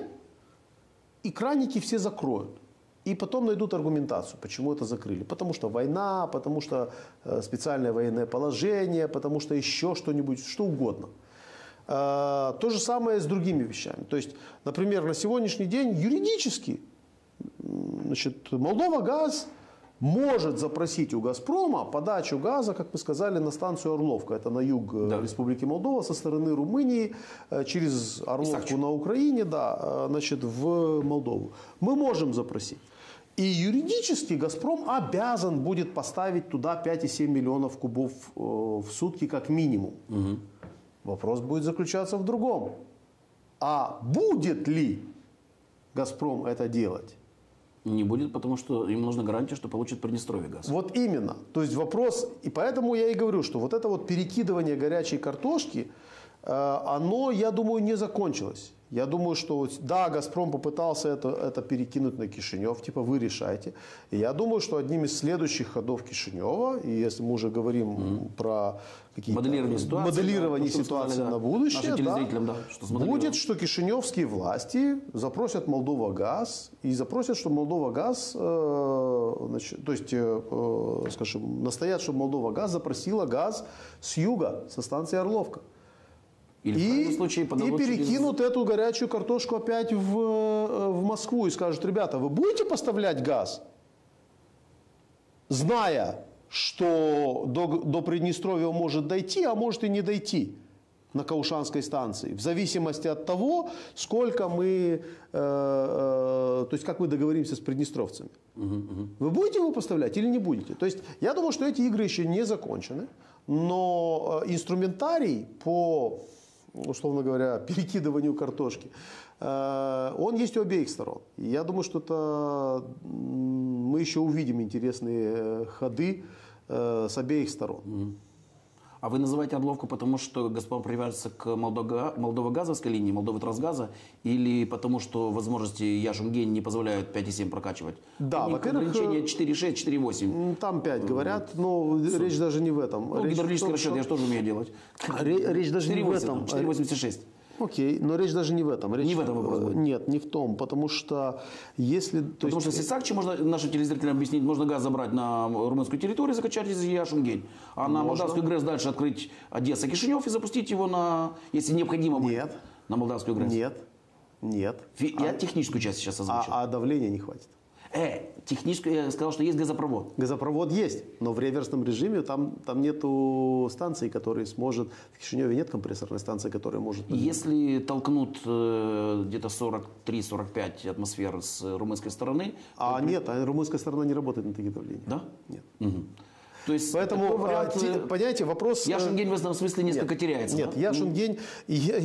и краники все закроют. И потом найдут аргументацию, почему это закрыли. Потому что война, потому что специальное военное положение, потому что еще что-нибудь, что угодно. То же самое с другими вещами. То есть, например, на сегодняшний день юридически, значит, Молдова-Газ может запросить у «Газпрома» подачу газа, как мы сказали, на станцию Орловка. Это на юг Республики Молдова со стороны Румынии через Орловку на Украине, да, значит, в Молдову. Мы можем запросить. И юридически «Газпром» обязан будет поставить туда 5,7 миллионов кубов в сутки как минимум. Вопрос будет заключаться в другом. А будет ли «Газпром» это делать? Не будет, потому что им нужна гарантия, что получит Приднестровье газ. Вот именно. То есть вопрос, и поэтому я и говорю, что вот это вот перекидывание горячей картошки, оно, я думаю, не закончилось. Я думаю, что да, «Газпром» попытался это перекинуть на Кишинев, типа вы решайте. И я думаю, что одним из следующих ходов Кишинева, и если мы уже говорим про какие-то моделирование ситуации на будущее, будет, что кишиневские власти запросят Молдова-Газ и запросят, чтобы Молдова-Газ, то есть, скажем, настоят, чтобы Молдова-Газ запросила газ с юга, со станции Орловка. И перекинут эту горячую картошку опять в Москву и скажут: ребята, вы будете поставлять газ, зная, что до Приднестровья может дойти, а может и не дойти на Каушанской станции, в зависимости от того, сколько мы, то есть как мы договоримся с приднестровцами. Вы будете его поставлять или не будете? То есть я думаю, что эти игры еще не закончены, но инструментарий по, условно говоря, перекидыванию картошки, он есть у обеих сторон. Я думаю, что это мы еще увидим интересные ходы с обеих сторон. А вы называете Орловку, потому что «Газпром» привязывается к Молдова-газовской линии, Молдовы-Трансгаза, или потому что возможности Яшунгень не позволяют 5,7 прокачивать? Да, во-первых... Ограничение 4,6, 4,8. Там 5 говорят, но речь даже не в этом. Ну, гидравлический расчет я же тоже умею делать. Речь даже не в этом. 4,86. Окей, но речь даже не в этом. Не в этом вопрос. Нет, не в том, потому что если... Потому что с Исакчи, можно нашим телезрителям объяснить, можно газ забрать на румынскую территорию, закачать из Яшунгень, а на Молдавскую ГРЭС дальше открыть Одесса, Кишинев и запустить его на, если необходимо будет, на Молдавскую ГРЭС. Нет. Я техническую часть сейчас озвучил. А давления не хватит. Техническую, я сказал, что есть газопровод. Газопровод есть, но в реверсном режиме там нету станции, которая сможет... В Кишиневе нет компрессорной станции, которая может... Если толкнут где-то 43-45 атмосфер с румынской стороны... Нет, румынская сторона не работает на такие давления. Да? Нет. То есть, поэтому, понимаете, вопрос... Яшунгень в этом смысле несколько теряется. Нет, да?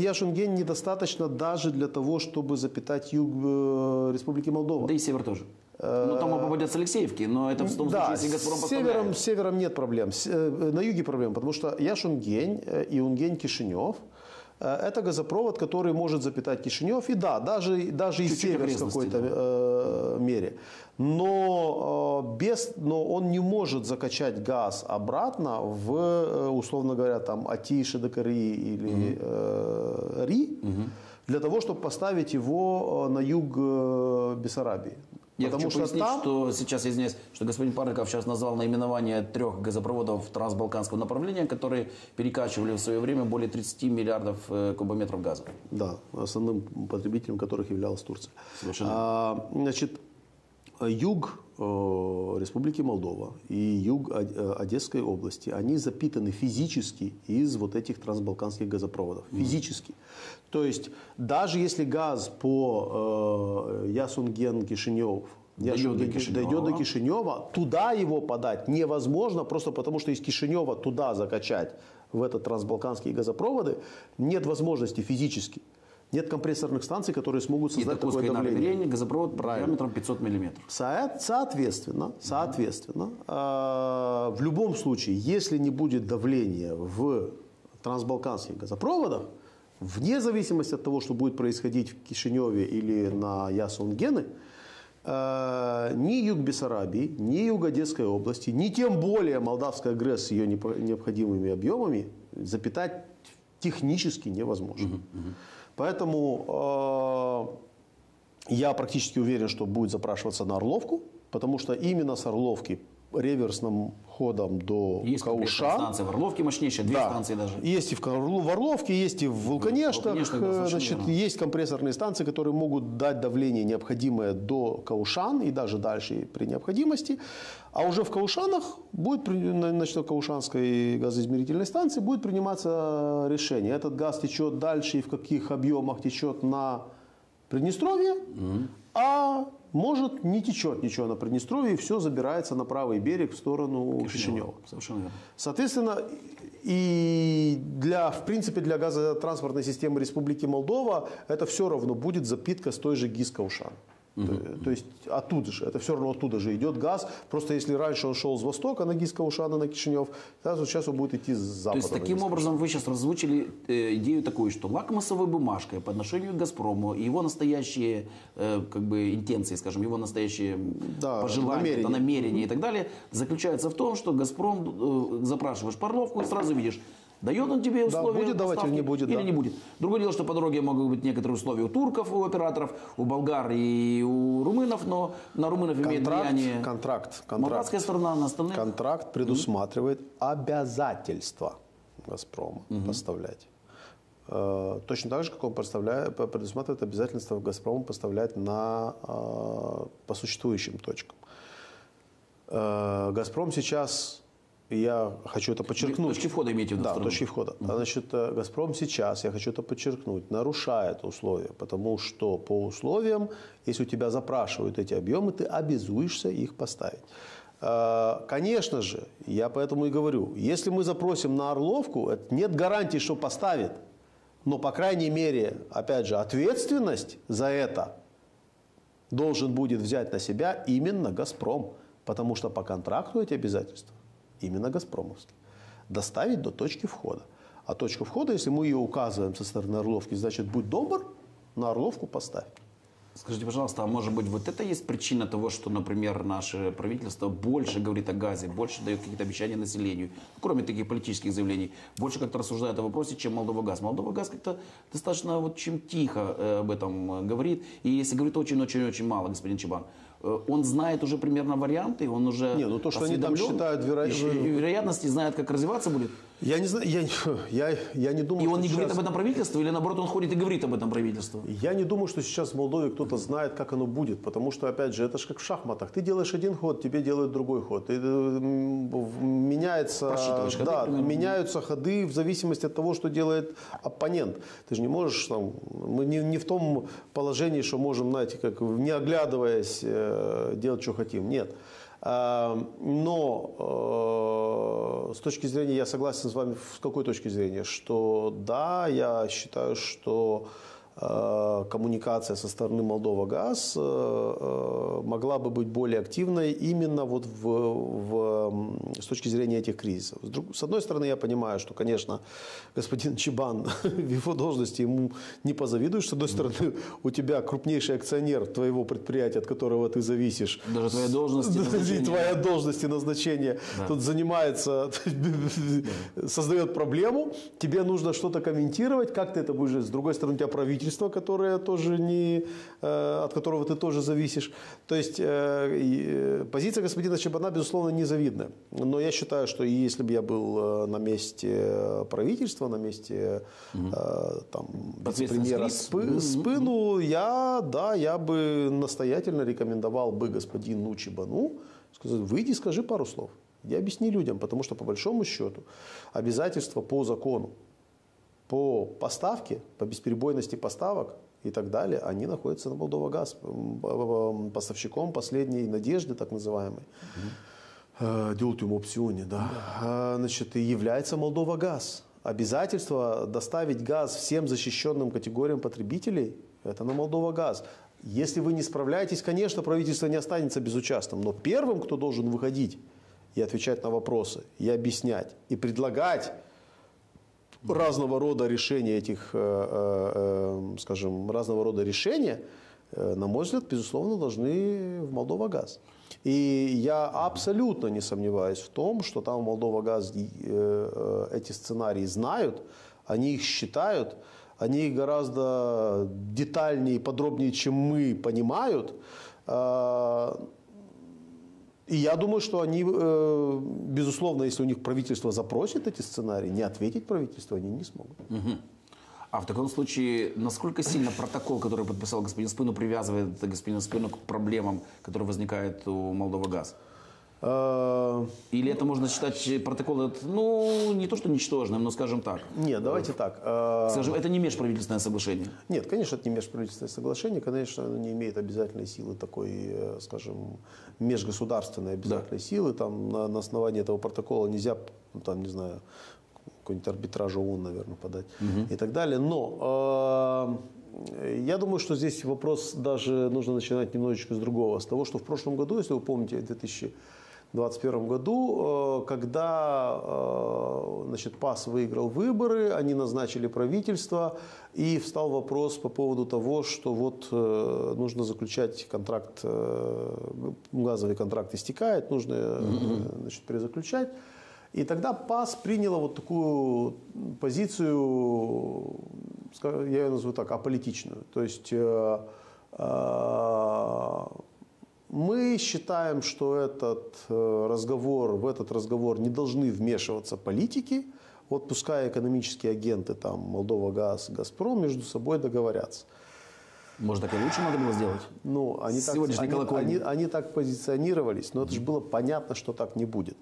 Яшунгень недостаточно даже для того, чтобы запитать юг Республики Молдова. Да и север тоже. Ну, там попадет с Алексеевки, но это в том случае, если «Газпром» поставляет. С севером нет проблем. На юге проблем, потому что Яшунгень и Унгень-Кишинев – это газопровод, который может запитать Кишинев, и да, даже и север в какой-то мере. Но он не может закачать газ обратно в, условно говоря, там, Ати, Шедекари или Ри, для того, чтобы поставить его на юг Бессарабии. Я хочу пояснить, что сейчас, извиняюсь, что господин Парников сейчас назвал наименование 3 газопроводов трансбалканского направления, которые перекачивали в свое время более 30 миллиардов кубометров газа. Да, основным потребителем которых являлась Турция. Совершенно. Значит, юг Республики Молдова и юг Одесской области, они запитаны физически из вот этих трансбалканских газопроводов. Физически. То есть, даже если газ по Ясунген-Кишинев дойдет до Кишинева, туда его подать невозможно, просто потому что из Кишинева туда закачать в этот трансбалканские газопроводы нет возможности физически. Нет компрессорных станций, которые смогут создать такое давление. Газопровод диаметром 500 миллиметров. Соответственно, в любом случае, если не будет давления в трансбалканских газопроводах, вне зависимости от того, что будет происходить в Кишиневе или на Ясунгене, ни юг Бессарабии, ни юг Одесской области, ни тем более Молдавская ГРЭС с ее необходимыми объемами запитать технически невозможно. Поэтому я практически уверен, что будет запрашиваться на Орловку, потому что именно с Орловки реверсным ходом до Кауша. Есть станция в Орловке мощнейшая, 2 станции даже. Есть и в Орловке, есть и в Вулканештах. Значит, есть компрессорные станции, которые могут дать давление, необходимое до Каушан и даже дальше при необходимости. А уже в Каушанах, на Каушанской газоизмерительной станции, будет приниматься решение. Этот газ течет дальше и в каких объемах течет на Приднестровье, а может не течет ничего на Приднестровье, и все забирается на правый берег в сторону Кишинева. Совершенно верно. Соответственно, и в принципе для газотранспортной системы Республики Молдова это все равно будет запитка с той же ГИС-Каушан. То есть оттуда же, это все равно оттуда же идет газ. Просто если раньше он шел с востока на ГИС-Каушана, на Кишинев, сейчас он будет идти с запада. То есть таким образом вы сейчас озвучили идею такую, что лакмусовой бумажкой по отношению к «Газпрому» и его настоящие интенции, скажем, его настоящие пожелания, намерения и так далее, заключается в том, что «Газпром» запрашиваешь Орловку и сразу видишь, дает он тебе условия, будет давать или не будет. Или не будет. Другое дело, что по дороге могут быть некоторые условия у турков, у операторов, у болгар и у румынов, но на румынов имеет влияние молдавская сторона, на остальных. Контракт предусматривает обязательство «Газпрома» поставлять. Точно так же, как он предусматривает обязательство «Газпрому» поставлять по существующим точкам. «Газпром» сейчас... Я хочу это подчеркнуть. Точки входа имеете в виду? Да, точки входа. Значит, «Газпром» сейчас, я хочу это подчеркнуть, нарушает условия. Потому что по условиям, если у тебя запрашивают эти объемы, ты обязуешься их поставить. Конечно же, я поэтому и говорю, если мы запросим на Орловку, нет гарантии, что поставит. Но, по крайней мере, опять же, ответственность за это должен будет взять на себя именно «Газпром». Потому что по контракту эти обязательства именно «Газпромовский». Доставить до точки входа. А точка входа, если мы ее указываем со стороны Орловки, значит, будь добр, на Орловку поставь. Скажите, пожалуйста, а может быть вот это есть причина того, что, например, наше правительство больше говорит о газе, больше дает какие-то обещания населению, кроме таких политических заявлений, больше как-то рассуждает о вопросе, чем Молдова-Газ. Молдова-Газ как-то достаточно чем тихо об этом говорит. И если говорит очень-очень-очень мало, господин Чебан, он знает уже примерно варианты, он уже то, что они там считают вероятности, знает, как развиваться будет. Я не знаю, я не думаю, и он не говорит об этом правительству, или наоборот, он ходит и говорит об этом правительству? Я не думаю, что сейчас в Молдове кто-то знает, как оно будет, потому что, опять же, это же как в шахматах. Ты делаешь один ход, тебе делают другой ход. Меняются ходы в зависимости от того, что делает оппонент. Ты же не можешь, мы не в том положении, что можем, знаете, как не оглядываясь, делать, что хотим. Нет. Но с точки зрения, я согласен с вами, с какой точки зрения, что да, я считаю, что коммуникация со стороны Молдова-Газ могла бы быть более активной именно вот с точки зрения этих кризисов. С одной стороны, я понимаю, что, конечно, господин Чебан в его должности ему не позавидуешь. С одной стороны, у тебя крупнейший акционер твоего предприятия, от которого ты зависишь. Даже твоя должность и назначение. Твоя должность и назначение тут занимается, создает проблему. Тебе нужно что-то комментировать. Как ты это будешь? С другой стороны, у тебя правительство, которое тоже от которого ты тоже зависишь. То есть позиция господина Чебана, безусловно, незавидная. Но я считаю, что если бы я был на месте правительства, на месте вице-премьера Спыну, я бы настоятельно рекомендовал бы господину Чебану сказать: выйди, скажи пару слов. Я объясни людям, потому что по большому счету обязательства по закону, по поставке, по бесперебойности поставок и так далее, они находятся на Молдова-Газ, поставщиком последней надежды, так называемой, дилтиум опционе, да. Значит, и является Молдова-Газ. Обязательство доставить газ всем защищенным категориям потребителей – это на Молдова-Газ. Если вы не справляетесь, конечно, правительство не останется безучастным, но первым, кто должен выходить и отвечать на вопросы, и объяснять, и предлагать разного рода решения разного рода решения, на мой взгляд, безусловно, должны в Молдова-Газ. И я абсолютно не сомневаюсь в том, что там в Молдова-Газ эти сценарии знают, они их считают, они их гораздо детальнее и подробнее, чем мы, понимают. И я думаю, что они, безусловно, если у них правительство запросит эти сценарии, не ответить правительству они не смогут. Угу. А в таком случае, насколько сильно протокол, который подписал господин Спыну, привязывает господина Спыну к проблемам, которые возникают у Молдова-Газ? Или это можно считать протокол, не то что ничтожным, но скажем так? Нет, давайте так. Скажем, это не межправительственное соглашение? Нет, конечно, это не межправительственное соглашение, конечно, оно не имеет обязательной силы такой, скажем, межгосударственной обязательной силы. Там на основании этого протокола нельзя, не знаю, какой-нибудь арбитраж ООН, наверное, подать и так далее. Но я думаю, что здесь вопрос даже нужно начинать немножечко с другого. С того, что в прошлом году, если вы помните, в 2021 году, когда ПАС выиграл выборы, они назначили правительство, и встал вопрос по поводу того, что вот нужно заключать контракт, газовый контракт истекает, нужно перезаключать. И тогда ПАС приняла вот такую позицию, я ее назову так, аполитичную. То есть мы считаем, что в этот разговор не должны вмешиваться политики, вот пускай экономические агенты, там, Молдова-Газ, Газпром между собой договорятся. Может, так и лучше надо было сделать? Они так позиционировались, но это же было понятно, что так не будет.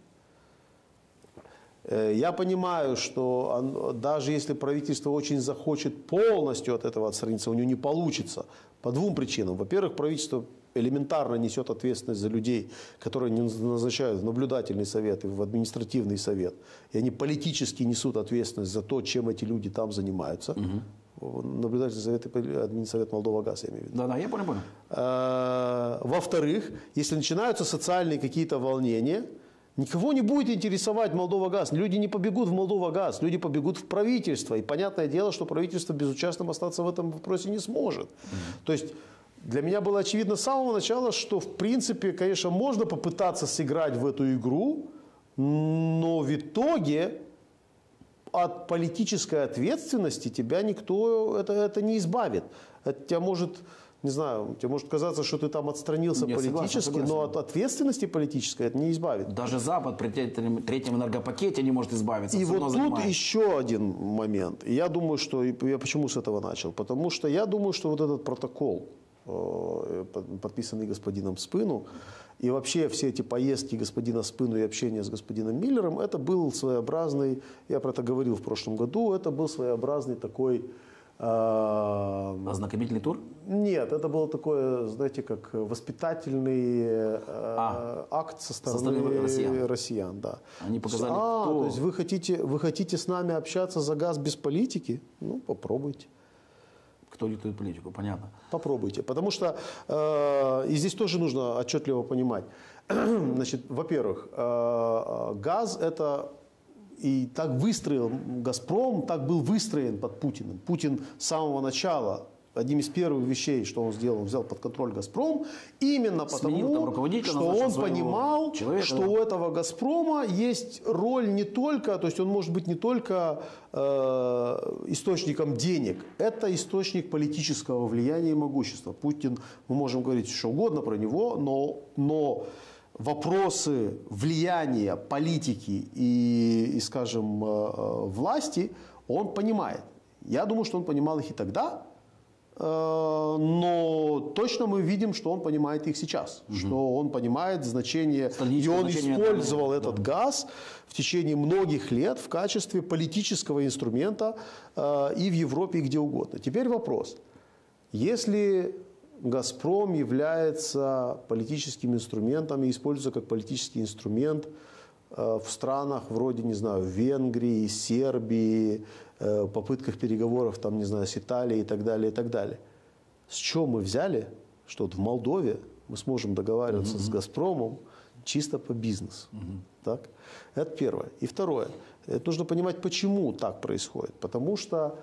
Я понимаю, что даже если правительство очень захочет полностью от этого отстраниться, у него не получится по двум причинам. Во-первых, правительство элементарно несет ответственность за людей, которые назначают в наблюдательный совет и в административный совет. И они политически несут ответственность за то, чем эти люди там занимаются. Наблюдательный совет и административный совет Молдова-Газ, я имею в виду. Да, я понял. Во-вторых, если начинаются социальные какие-то волнения, никого не будет интересовать Молдова-Газ. Люди не побегут в Молдова-Газ, люди побегут в правительство. И понятное дело, что правительство безучастным остаться в этом вопросе не сможет. То есть для меня было очевидно с самого начала, что в принципе, конечно, можно попытаться сыграть в эту игру, но в итоге от политической ответственности тебя никто это не избавит. Это тебя может... Не знаю, тебе может казаться, что ты там отстранился политически, но от ответственности политической это не избавит. Даже Запад при третьем энергопакете не может избавиться. И вот тут еще один момент. Я думаю, что... Я почему с этого начал? Потому что я думаю, что вот этот протокол, подписанный господином Спыну, и вообще все эти поездки господина Спыну и общение с господином Миллером, это был своеобразный, я про это говорил в прошлом году, это был своеобразный такой... Ознакомительный тур? Нет, это было такое, знаете, как воспитательный акт со стороны россиян. Да. Они показали, то есть вы хотите с нами общаться за газ без политики? Ну, попробуйте. кто диктует политику, понятно. Попробуйте. Потому что и здесь тоже нужно отчетливо понимать. Значит, во-первых, газ это и так выстроил «Газпром», так был выстроен под Путиным. Путин с самого начала, одним из первых вещей, что он сделал, он взял под контроль «Газпром», именно потому, что он понимал, человека, что у этого «Газпрома» есть роль не только, то есть он может быть не только источником денег, это источник политического влияния и могущества. Путин, мы можем говорить что угодно про него, но вопросы влияния, политики и, скажем, власти он понимает. Я думаю, что он понимал их и тогда, но точно мы видим, что он понимает их сейчас, что он понимает значение, и он использовал этот газ в течение многих лет в качестве политического инструмента и в Европе, и где угодно. Теперь вопрос. Если «Газпром» является политическим инструментом и используется как политический инструмент в странах вроде, не знаю, Венгрии, Сербии, попытках переговоров, там, не знаю, с Италией и так далее, и так далее. С чего мы взяли, что вот в Молдове мы сможем договариваться с «Газпромом» чисто по бизнесу? Так? Это первое. И второе. Это нужно понимать, почему так происходит. Потому что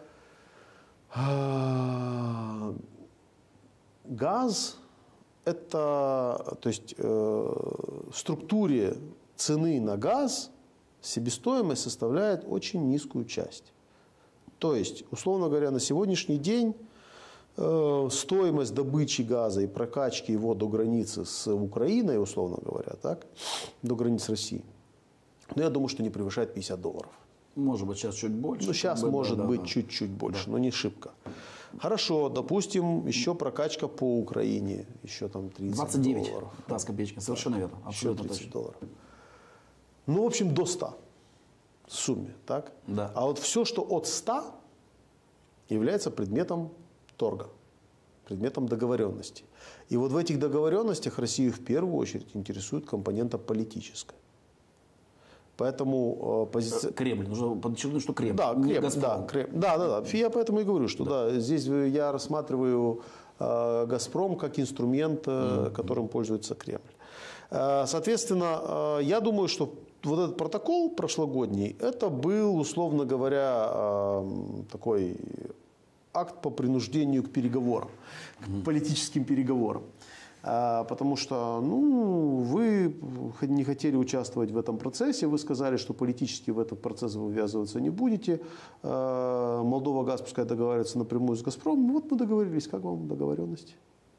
газ это, то есть в структуре цены на газ себестоимость составляет очень низкую часть. То есть, условно говоря, на сегодняшний день стоимость добычи газа и прокачки его до границы с Украиной, условно говоря, так, до границ России, ну, я думаю, что не превышает $50. Может быть, сейчас чуть больше. Ну, сейчас может быть чуть-чуть больше, но не шибко. Хорошо, допустим, еще прокачка по Украине, еще там $30. 29, да, с копеечкой, совершенно верно. Абсолютно еще $30. Ну, в общем, до 100 в сумме, так? Да. А вот все, что от 100, является предметом торга, предметом договоренности. И вот в этих договоренностях Россию в первую очередь интересует компонента политическая. Поэтому Кремль, нужно подчеркнуть, что Кремль. Да, Кремль, да. Я поэтому и говорю, что да, здесь я рассматриваю «Газпром» как инструмент, которым пользуется Кремль. Соответственно, я думаю, что вот этот протокол прошлогодний, это был, условно говоря, такой акт по принуждению к переговорам, к политическим переговорам. Потому что вы не хотели участвовать в этом процессе, вы сказали, что политически в этот процесс вы ввязываться не будете. Молдова газ пускай договаривается напрямую с «Газпромом». Вот мы договорились, как вам договоренность?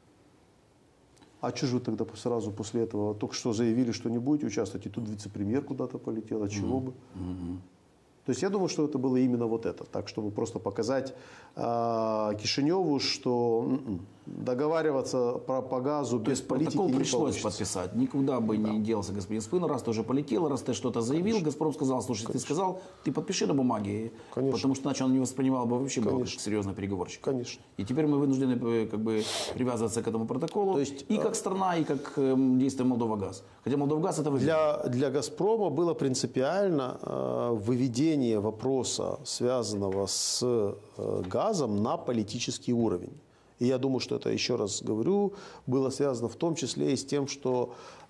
А что же вы тогда сразу после этого только что заявили, что не будете участвовать, и тут вице-премьер куда-то полетел, от чего бы? То есть я думаю, что это было именно вот это, так, чтобы просто показать Кишиневу, что договариваться по газу без политики протокол не пришлось получится. подписать. Никуда бы не делся господин Спынер, раз ты уже полетел, раз ты что-то заявил, Конечно. «Газпром» сказал, слушай, Конечно. ты сказал, ты подпиши на бумаге, Конечно. потому что иначе он не воспринимал бы вообще был Конечно. серьезный переговорщик. Конечно. И теперь мы вынуждены как бы привязываться к этому протоколу, То есть, и как страна, и как действие «Молдова газ». Хотя «Молдова газ» это выгодно. Для «Газпрома» было принципиально выведение вопроса, связанного с газом, на политический уровень. И я думаю, что это, еще раз говорю, было связано в том числе и с тем, что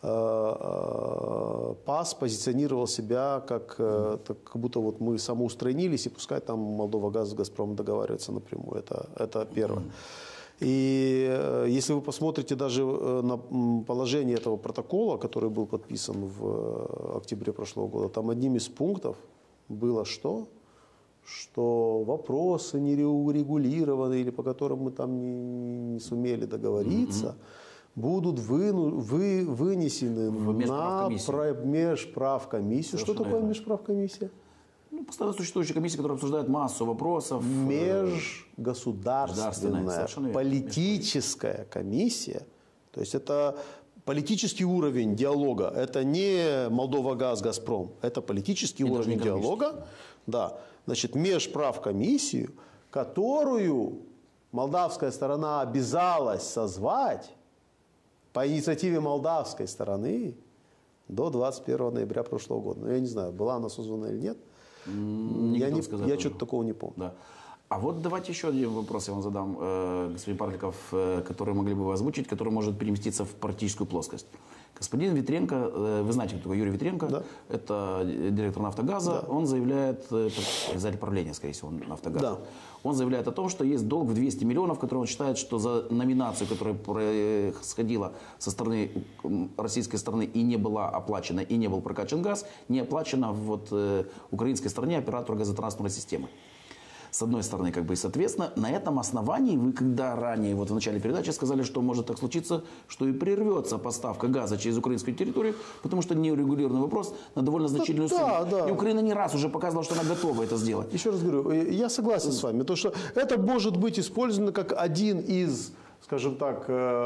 ПАС позиционировал себя как будто вот мы самоустранились, и пускай там Молдова газ с «Газпромом» договаривается напрямую. Это первое. И если вы посмотрите даже на положение этого протокола, который был подписан в октябре прошлого года, там одним из пунктов было что? Что вопросы не урегулированы или по которым мы там не сумели договориться, будут вынесены на межправкомиссию. Что такое межправкомиссия? Ну, постоянно существующая комиссия, которая обсуждает массу вопросов. Межгосударственная политическая комиссия. То есть это политический уровень диалога. Это не Молдова газ, «Газпром». Это политический уровень диалога. Да. Значит, межправкомиссию, которую молдавская сторона обязалась созвать по инициативе молдавской стороны до 21 ноября прошлого года. Ну, я не знаю, была она созвана или нет. Я что-то такого не помню. Да. А вот давайте еще один вопрос я вам задам, господин Парликов, который могли бы вы озвучить, который может переместиться в практическую плоскость. Господин Витренко, вы знаете, кто такой Юрий Витренко, да. Это директор «Нафтогаза», да. Он заявляет, председатель правления, скорее всего, «Нафтогаза», да. Он заявляет о том, что есть долг в 200 миллионов, который он считает, что за номинацию, которая происходила со стороны российской стороны и не была оплачена, и не был прокачан газ, не оплачена вот украинской стороне оператору газотранспортной системы. С одной стороны, как бы, и, соответственно, на этом основании вы, когда ранее, вот в начале передачи сказали, что может так случиться, что и прервется поставка газа через украинскую территорию, потому что неурегулированный вопрос на довольно значительную сумму. Да. И Украина не раз уже показывала, что она готова это сделать. Еще раз говорю, я согласен с вами, то что это может быть использовано как один из, скажем так,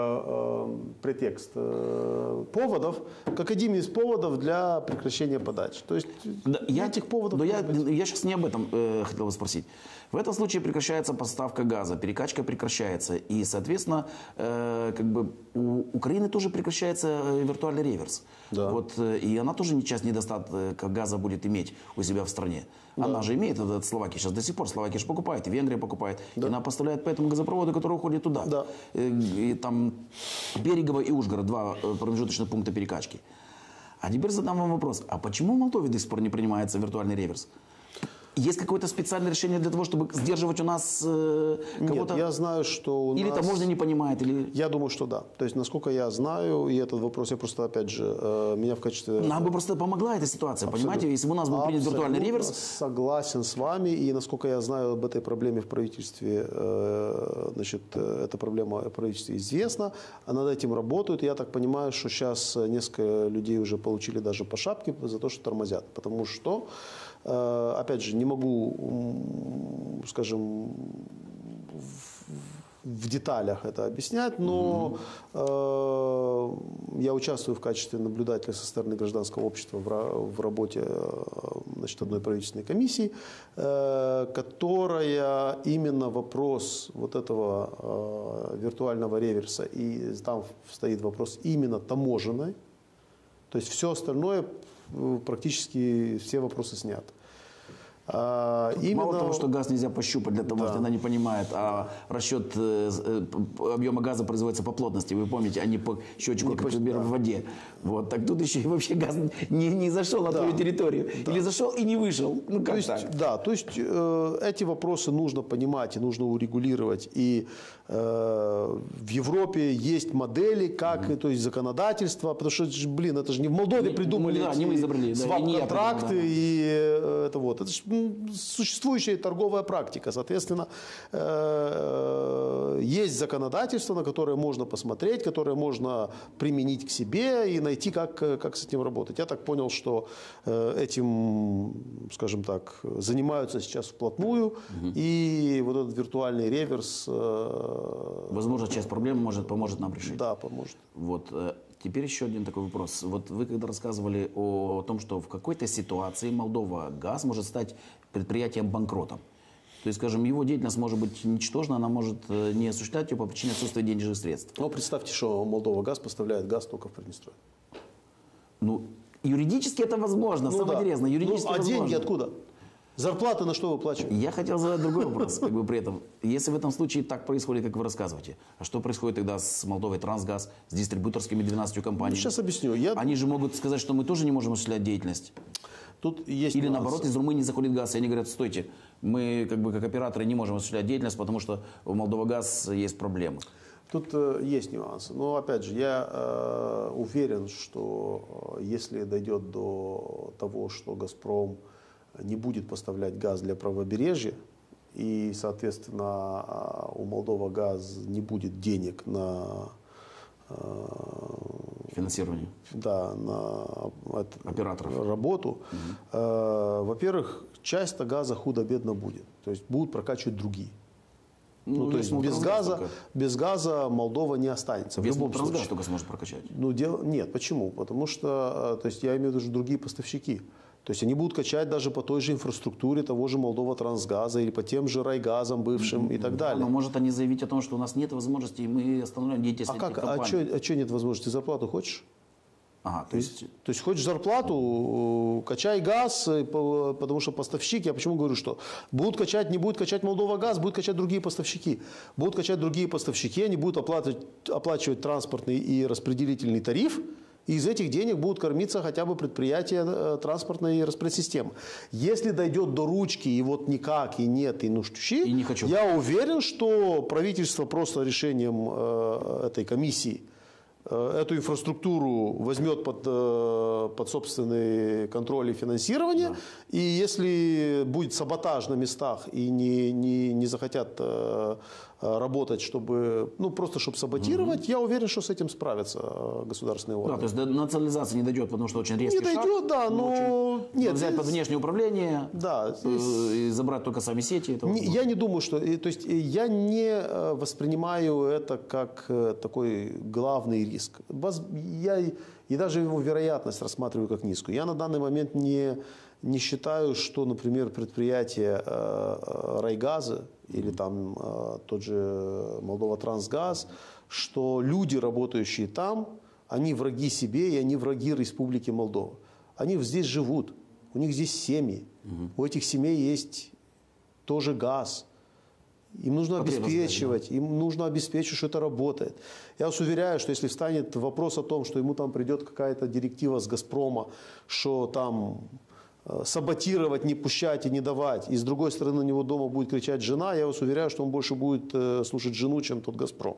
претекст поводов, как один из поводов для прекращения подачи. То есть да, этих поводов... Да, я сейчас не об этом хотел бы спросить. В этом случае прекращается поставка газа, перекачка прекращается. И, соответственно, как бы у Украины тоже прекращается виртуальный реверс. Да. Вот, и она тоже сейчас недостатка газа будет иметь у себя в стране. Да. Она же имеет это от Словакии сейчас до сих пор. Словакия же покупает, и Венгрия покупает. Да. И она поставляет по этому газопроводу, который уходит туда. Да. И там Берегово и Ужгород, 2 промежуточных пункта перекачки. А теперь задам вам вопрос. А почему в Молдове до сих пор не принимается виртуальный реверс? Есть какое-то специальное решение для того, чтобы сдерживать у нас кого-то? Нет, я знаю, что у или нас... таможня не понимает, или... Я думаю, что да. То есть, насколько я знаю, и этот вопрос, я просто, опять же, меня в качестве... Нам бы просто помогла эта ситуация, абсолютно. Понимаете? Если бы у нас был принят виртуальный реверс... Согласен с вами, и насколько я знаю об этой проблеме в правительстве, значит, эта проблема в правительстве известна, а над этим работают. Я так понимаю, что сейчас несколько людей уже получили даже по шапке за то, что тормозят. Потому что, опять же, не могу, скажем, в деталях это объяснять, но я участвую в качестве наблюдателя со стороны гражданского общества в работе, значит, одной правительственной комиссии, которая именно вопрос вот этого виртуального реверса, и там стоит вопрос именно таможенной, то есть все остальное, практически все вопросы сняты. Именно... Мало того, что газ нельзя пощупать для того, что она не понимает, а расчет объема газа производится по плотности, вы помните, а не по счетчику, как, например, в воде. Вот. Так тут еще и вообще газ не зашел на твою территорию. Да. Или зашел и не вышел. Ну, как то есть, так? Да, то есть эти вопросы нужно понимать и нужно урегулировать. И в Европе есть модели, как, то есть законодательство, потому что, блин, это же не в Молдове придумали свап-контракты и это вот. Это же существующая торговая практика. Соответственно, есть законодательство, на которое можно посмотреть, которое можно применить к себе и найти, как с этим работать. Я так понял, что этим, скажем так, занимаются сейчас вплотную. И вот этот виртуальный реверс... Возможно, часть проблем поможет нам решить. Да, поможет. Вот. Теперь еще один такой вопрос. Вот вы когда рассказывали о том, что в какой-то ситуации Молдова газ может стать предприятием-банкротом. То есть, скажем, его деятельность может быть ничтожна, она может не осуществлять ее по причине отсутствия денежных средств. Но представьте, что Молдова газ поставляет газ только в Приднестровье. Ну, юридически это возможно, самое интересное. Юридически а возможно. Деньги откуда? Зарплаты на что выплачиваете? Я хотел задать другой вопрос, как бы при этом. Если в этом случае так происходит, как вы рассказываете, а что происходит тогда с Молдовой Трансгаз, с дистрибьюторскими 12 компаниями? Сейчас объясню. Они же могут сказать, что мы тоже не можем осуществлять деятельность. Тут есть или наоборот, из Румынии заходит газ, и они говорят, стойте, мы как операторы не можем осуществлять деятельность, потому что у Молдова газ есть проблемы. Тут есть нюансы. Но опять же, я уверен, что если дойдет до того, что «Газпром» не будет поставлять газ для правобережья, и, соответственно, у Молдова газ не будет денег на финансирование. Да, на операторов. Работу. Во-первых, часть-то газа худо-бедно будет. То есть будут прокачивать другие. Ну, то есть без газа Молдова не останется. Весь Трансгаз только сможет прокачать. Нет, почему? Потому что, то есть я имею в виду другие поставщики. То есть они будут качать даже по той же инфраструктуре того же Молдова Трансгаза или по тем же райгазам бывшим и так далее. Но может они заявить о том, что у нас нет возможности, и мы остановим деятельность этих компаний. А что нет возможности? Зарплату хочешь? Ага, То есть хочешь зарплату, качай газ, потому что поставщик, я почему говорю, что будут качать, не будет качать Молдова газ, будут качать другие поставщики. Будут качать другие поставщики, они будут оплачивать транспортный и распределительный тариф, и из этих денег будут кормиться хотя бы предприятия транспортной распределсистемы. Если дойдет до ручки, и вот никак, и нет, и И не хочу. я уверен, что правительство просто решением этой комиссии эту инфраструктуру возьмет под собственный контроль и финансирование. Да. И если будет саботаж на местах и не захотят работать, чтобы, просто чтобы саботировать, я уверен, что с этим справятся государственные органы. Да, то есть до национализации не дойдет, потому что очень резкий шаг. Не дойдет, да, но... Нет, взять под внешнее управление, да, и забрать только сами сети. Я не думаю, что... То есть я не воспринимаю это как такой главный риск. И даже его вероятность рассматриваю как низкую. Я на данный момент не считаю, что, например, предприятие Райгаза или там тот же Молдова Трансгаз, что люди, работающие там, они враги себе и они враги Республики Молдова. Они здесь живут, у них здесь семьи, у этих семей есть тоже газ. Им нужно обеспечивать, им нужно обеспечить, что это работает. Я вас уверяю, что если встанет вопрос о том, что ему там придет какая-то директива с «Газпрома», что там саботировать, не пущать и не давать, и с другой стороны на него дома будет кричать жена, я вас уверяю, что он больше будет слушать жену, чем тот «Газпром».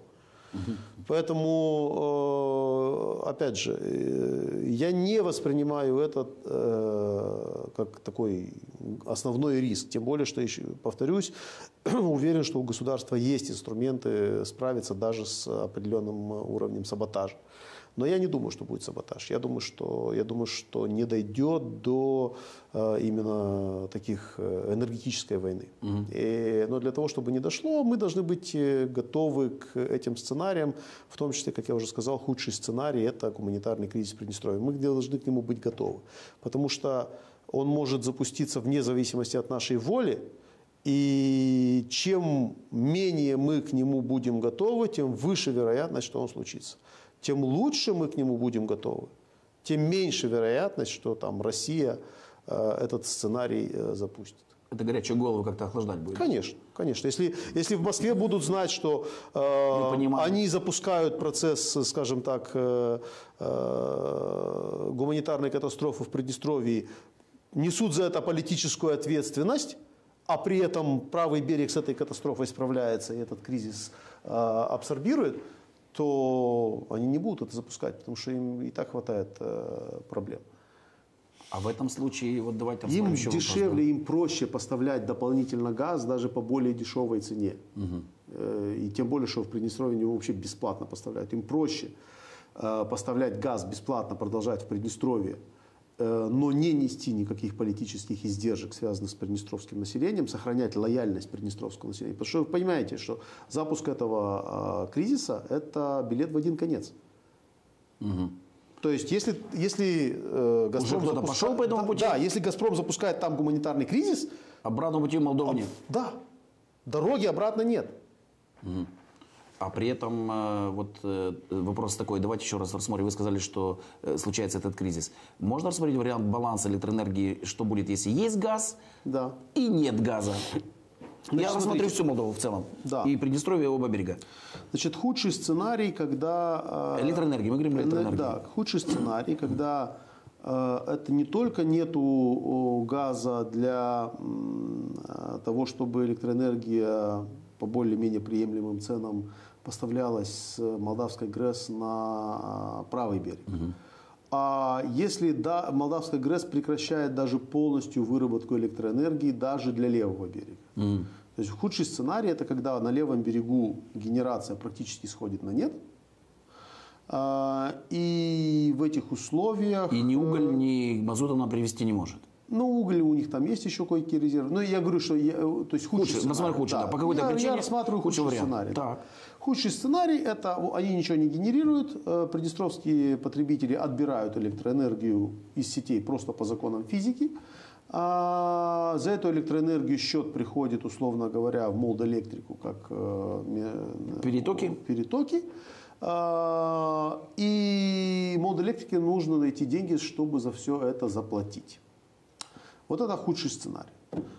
Поэтому, опять же, я не воспринимаю это как такой основной риск. Тем более, что, еще повторюсь, уверен, что у государства есть инструменты справиться даже с определенным уровнем саботажа. Но я не думаю, что будет саботаж. Я думаю, что не дойдет до именно таких энергетической войны. Но для того, чтобы не дошло, мы должны быть готовы к этим сценариям, в том числе, как я уже сказал, худший сценарий – это гуманитарный кризис в Приднестровье. Мы должны к нему быть готовы, потому что он может запуститься вне зависимости от нашей воли. И чем менее мы к нему будем готовы, тем выше вероятность, что он случится. Тем лучше мы к нему будем готовы, тем меньше вероятность, что там Россия этот сценарий запустит. Это горячую голову как-то охлаждать будет? Конечно, конечно. Если в Москве будут знать, что они запускают процесс, скажем так, гуманитарной катастрофы в Приднестровье, несут за это политическую ответственность, а при этом правый берег с этой катастрофой справляется и этот кризис абсорбирует, то они не будут это запускать, потому что им и так хватает проблем. А в этом случае, вот давайте им дешевле, им проще поставлять дополнительно газ даже по более дешевой цене. И тем более, что в Приднестровье его вообще бесплатно поставляют. Им проще поставлять газ бесплатно, продолжать в Приднестровье, но не нести никаких политических издержек, связанных с приднестровским населением, сохранять лояльность приднестровского населения. Потому что вы понимаете, что запуск этого кризиса – это билет в один конец. То есть, если «Газпром» пошел по этому пути? Да, если «Газпром» запускает там гуманитарный кризис… Обратного пути в Молдову нет? Да. Дороги обратно нет. А при этом вопрос такой, давайте еще раз рассмотрим. Вы сказали, что случается этот кризис. Можно рассмотреть вариант баланса электроэнергии, что будет, если есть газ и нет газа? Я рассмотрю всю Молдову в целом. Да. И Приднестровье, и оба берега. Значит, худший сценарий, когда… Электроэнергия, мы говорим электроэнергия. Да, худший сценарий, когда это не только нету газа для того, чтобы электроэнергия по более-менее приемлемым ценам поставлялась с Молдавской ГРЭС на правый берег. А если Молдавская ГРЭС прекращает даже полностью выработку электроэнергии даже для левого берега. То есть худший сценарий – это когда на левом берегу генерация практически сходит на нет. И в этих условиях… И ни уголь, ни мазут она привезти не может. Ну, уголь у них там есть еще кое-какие резервы. Но я говорю, что то есть худший сценарий. Худший, да. По какой-то причине я рассматриваю худший сценарий. Так. Худший сценарий – это они ничего не генерируют. Приднестровские потребители отбирают электроэнергию из сетей просто по законам физики. А за эту электроэнергию счет приходит, условно говоря, в Молдэлектрику как перетоки. И Молот Электрики нужно найти деньги, чтобы за все это заплатить. Вот это худший сценарий.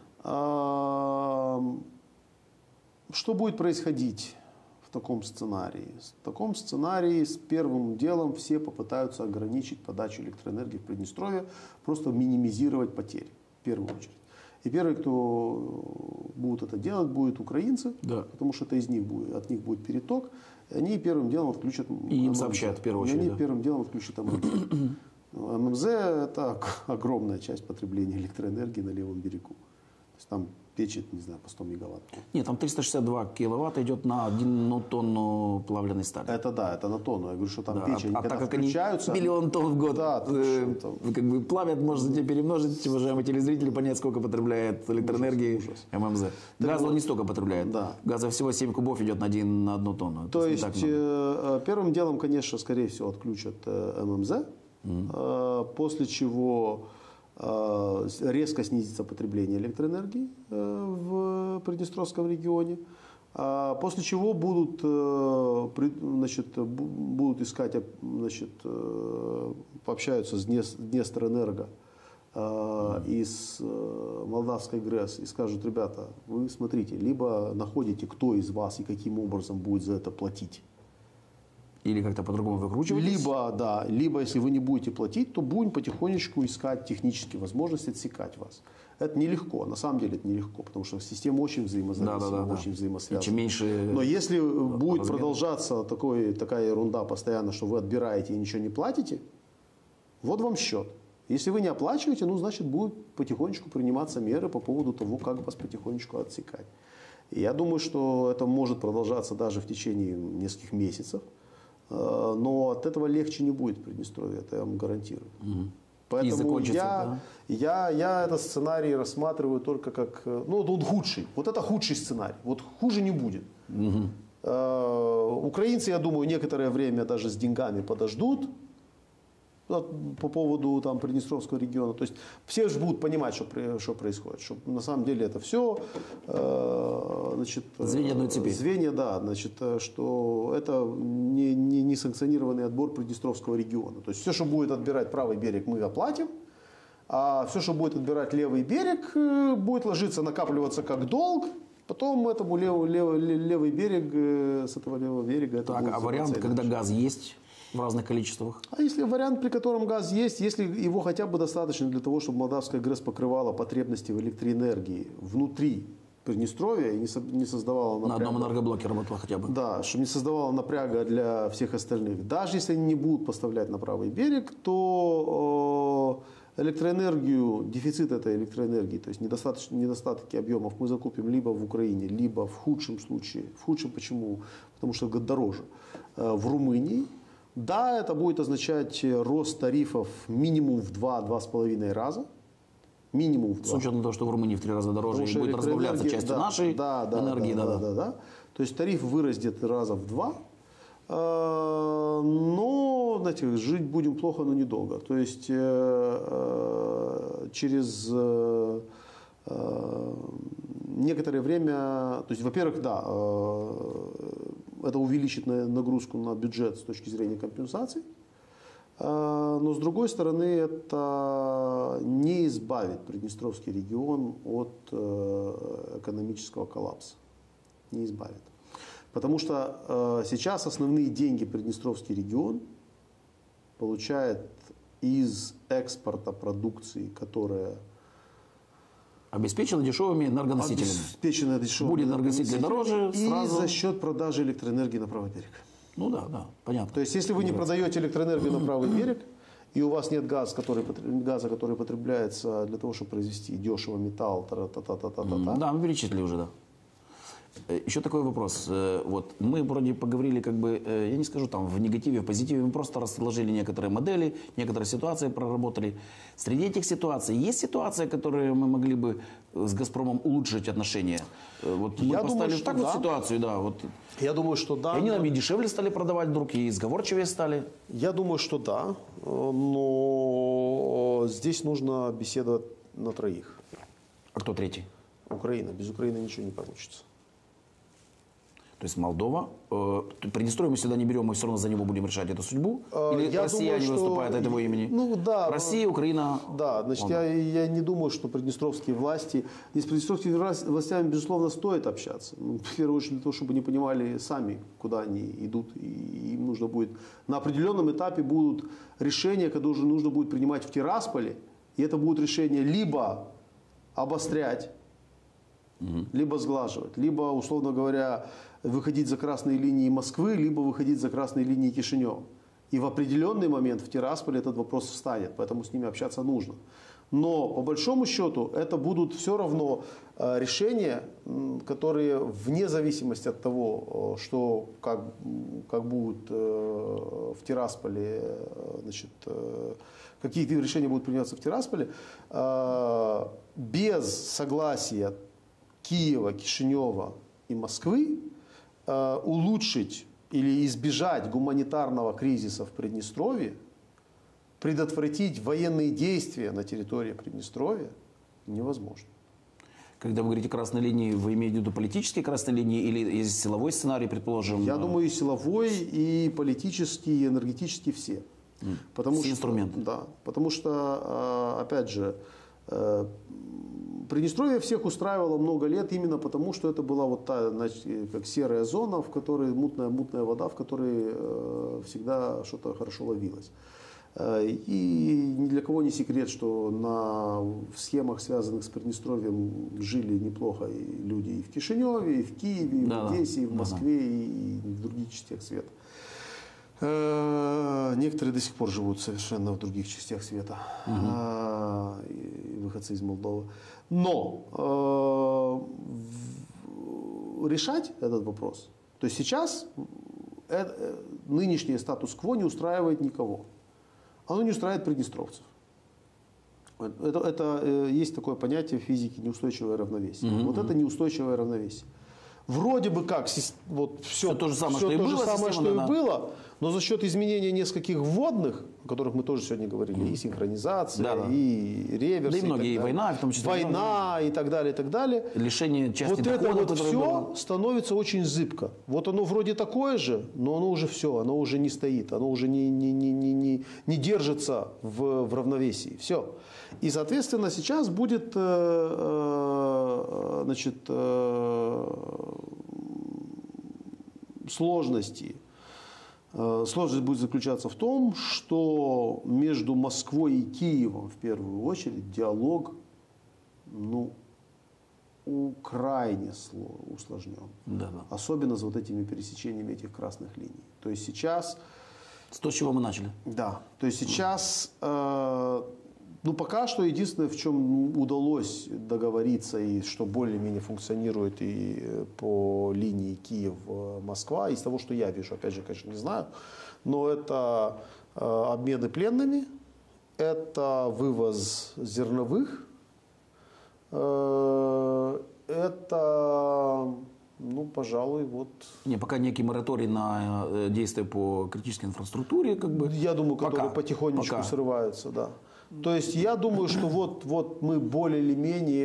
Что будет происходить в таком сценарии? В таком сценарии с первым делом все попытаются ограничить подачу электроэнергии в Приднестровье, просто минимизировать потери в первую очередь. И первые, кто будут это делать, будут украинцы, да. Потому что это от них будет переток. И они первым делом отключат ММЗ. И им сообщат в первую очередь. И они первым делом отключат ММЗ. ММЗ – это огромная часть потребления электроэнергии на левом берегу. То есть там печь, не знаю, по 100 мегаватт. Нет, там 362 киловатта идет на 1 тонну плавленной стали. Это да, это на тонну. Я говорю, что там да, печи, так как включаются, они миллион тонн в год да, как бы плавят, можете перемножить, уважаемые телезрители, понять, сколько потребляет электроэнергии ММЗ. Газа он не столько потребляет. Да. Газа всего 7 кубов идет на 1 тонну. То есть первым делом, конечно, скорее всего, отключат ММЗ, после чего резко снизится потребление электроэнергии в Приднестровском регионе, после чего будут искать, пообщаются с Днестроэнерго и с Молдавской ГРЭС и скажут: ребята, вы смотрите, либо находите, кто из вас и каким образом будет за это платить. Или как-то по-другому выкручивать? Либо если вы не будете платить, то будем потихонечку искать технические возможности отсекать вас. Это нелегко, на самом деле это нелегко, потому что система очень взаимозависима, очень взаимосвязана. Чем меньше Но если будет продолжаться такая ерунда постоянно, что вы отбираете и ничего не платите, вот вам счет. Если вы не оплачиваете, значит будут потихонечку приниматься меры по поводу того, как вас потихонечку отсекать. И я думаю, что это может продолжаться даже в течение нескольких месяцев. Но от этого легче не будет в Приднестровье, это я вам гарантирую. Поэтому я этот сценарий рассматриваю только как, он худший. Вот это худший сценарий. Вот хуже не будет. Украинцы, я думаю, некоторое время даже с деньгами подождут по поводу Приднестровского региона. То есть все же будут понимать, что происходит. Что на самом деле это все звенья одной цепи. Что это не санкционированный отбор Приднестровского региона. То есть все, что будет отбирать правый берег, мы оплатим. А все, что будет отбирать левый берег, будет ложиться, накапливаться как долг. Потом этому левый берег, с этого левого берега... Так, а вариант, когда газ есть в разных количествах? А если вариант, при котором газ есть, если его хотя бы достаточно для того, чтобы Молдавская ГРЭС покрывала потребности в электроэнергии внутри Приднестровья и не создавала напряга. На одном энергоблоке работала хотя бы. Да, чтобы не создавала напряга для всех остальных. Даже если они не будут поставлять на правый берег, то электроэнергию, дефицит этой электроэнергии, то есть недостатки объемов мы закупим либо в Украине, либо в худшем случае, почему? Потому что дороже, в Румынии. Да, это будет означать рост тарифов минимум в 2-2,5 раза. Минимум в 2. С учетом того, что в Румынии в 3 раза дороже и будет разбавляться частью нашей энергии. Да. То есть тариф вырастет раза в 2. Но, знаете, жить будем плохо, но недолго. То есть через некоторое время, то есть, во-первых, это увеличит нагрузку на бюджет с точки зрения компенсаций, но с другой стороны это не избавит Приднестровский регион от экономического коллапса. Не избавит. Потому что сейчас основные деньги Приднестровский регион получает из экспорта продукции, которая обеспечена дешевыми энергоносителями. Будет энергоносители дороже. И за счет продажи электроэнергии на правый берег. Да, понятно. То есть, если вы не продаете электроэнергию на правый берег, и у вас нет газа, который потребляется для того, чтобы произвести дешево металл, Да, мы перечислили уже, да. Еще такой вопрос. Вот мы вроде поговорили, я не скажу в негативе, в позитиве, мы просто разложили некоторые модели, некоторые ситуации проработали. Среди этих ситуаций есть ситуации, которые мы могли бы с «Газпромом» улучшить отношения? Вот мы поставили ситуацию, Я думаю, что да. И они нам и дешевле стали продавать вдруг, и сговорчивее стали. Я думаю, что да, но здесь нужно беседовать на троих. А кто третий? Украина. Без Украины ничего не получится. То есть Молдова, Приднестровье мы сюда не берем, мы все равно за него будем решать эту судьбу? Или россияне выступают от его имени? Ну да. Россия, Украина. Да, значит, я не думаю, что приднестровские власти, и с приднестровскими властями, безусловно, стоит общаться. Ну, в первую очередь для того, чтобы они понимали сами, куда они идут. И им нужно будет, на определенном этапе будут решения, которые уже нужно будет принимать в Тирасполе. И это будут решения либо обострять, либо сглаживать, либо, условно говоря, выходить за красные линии Москвы, либо выходить за красные линии Кишинева. И в определенный момент в Тирасполе этот вопрос встанет, поэтому с ними общаться нужно. Но по большому счету это будут все равно решения, которые вне зависимости от того, что как будут в Тирасполе, значит, какие решения будут приниматься в Тирасполе, без согласия Киева, Кишинева и Москвы улучшить или избежать гуманитарного кризиса в Приднестровье, предотвратить военные действия на территории Приднестровья невозможно. Когда вы говорите красной линии, вы имеете в виду политические красные линии или есть силовой сценарий, предположим? Я думаю, и силовой, и политический, и энергетический все. Потому все инструменты. Да, потому что, опять же, Приднестровье всех устраивало много лет именно потому, что это была вот та, значит, как серая зона, в которой мутная вода, в которой всегда что-то хорошо ловилось. И ни для кого не секрет, что в схемах, связанных с Приднестровьем, жили неплохо и люди и в Кишиневе, и в Киеве, и в Одессе, и в Москве, и в других частях света. Некоторые до сих пор живут совершенно в других частях света, выходцы из Молдовы. Но решать этот вопрос, то есть сейчас нынешний статус-кво не устраивает никого. Оно не устраивает приднестровцев. Это есть такое понятие в физике неустойчивое равновесие. Вот это неустойчивое равновесие. Вроде бы как вот все то же самое, что и было, но за счет изменения нескольких вводных, о которых мы тоже сегодня говорили, и синхронизация, и реверс, да и многие, и война, в том числе. Война и так далее. Лишение части вот дохода, это вот все становится очень зыбко. Вот оно вроде такое же, но оно уже все, оно уже не стоит, оно уже не держится в равновесии. Все. И, соответственно, сейчас будет, значит, сложности. Сложность будет заключаться в том, что между Москвой и Киевом в первую очередь диалог крайне усложнен. Особенно с вот этими пересечениями этих красных линий. То есть сейчас... С того, с чего мы начали. Да. То есть сейчас... пока что единственное, в чем удалось договориться и что более-менее функционирует и по линии Киев-Москва, из того, что я вижу, опять же, конечно, не знаю, но это обмены пленными, это вывоз зерновых, это, пожалуй, вот... Пока некий мораторий на действия по критической инфраструктуре, как бы... Я думаю, которые потихонечку срываются, да. То есть я думаю, что вот мы более или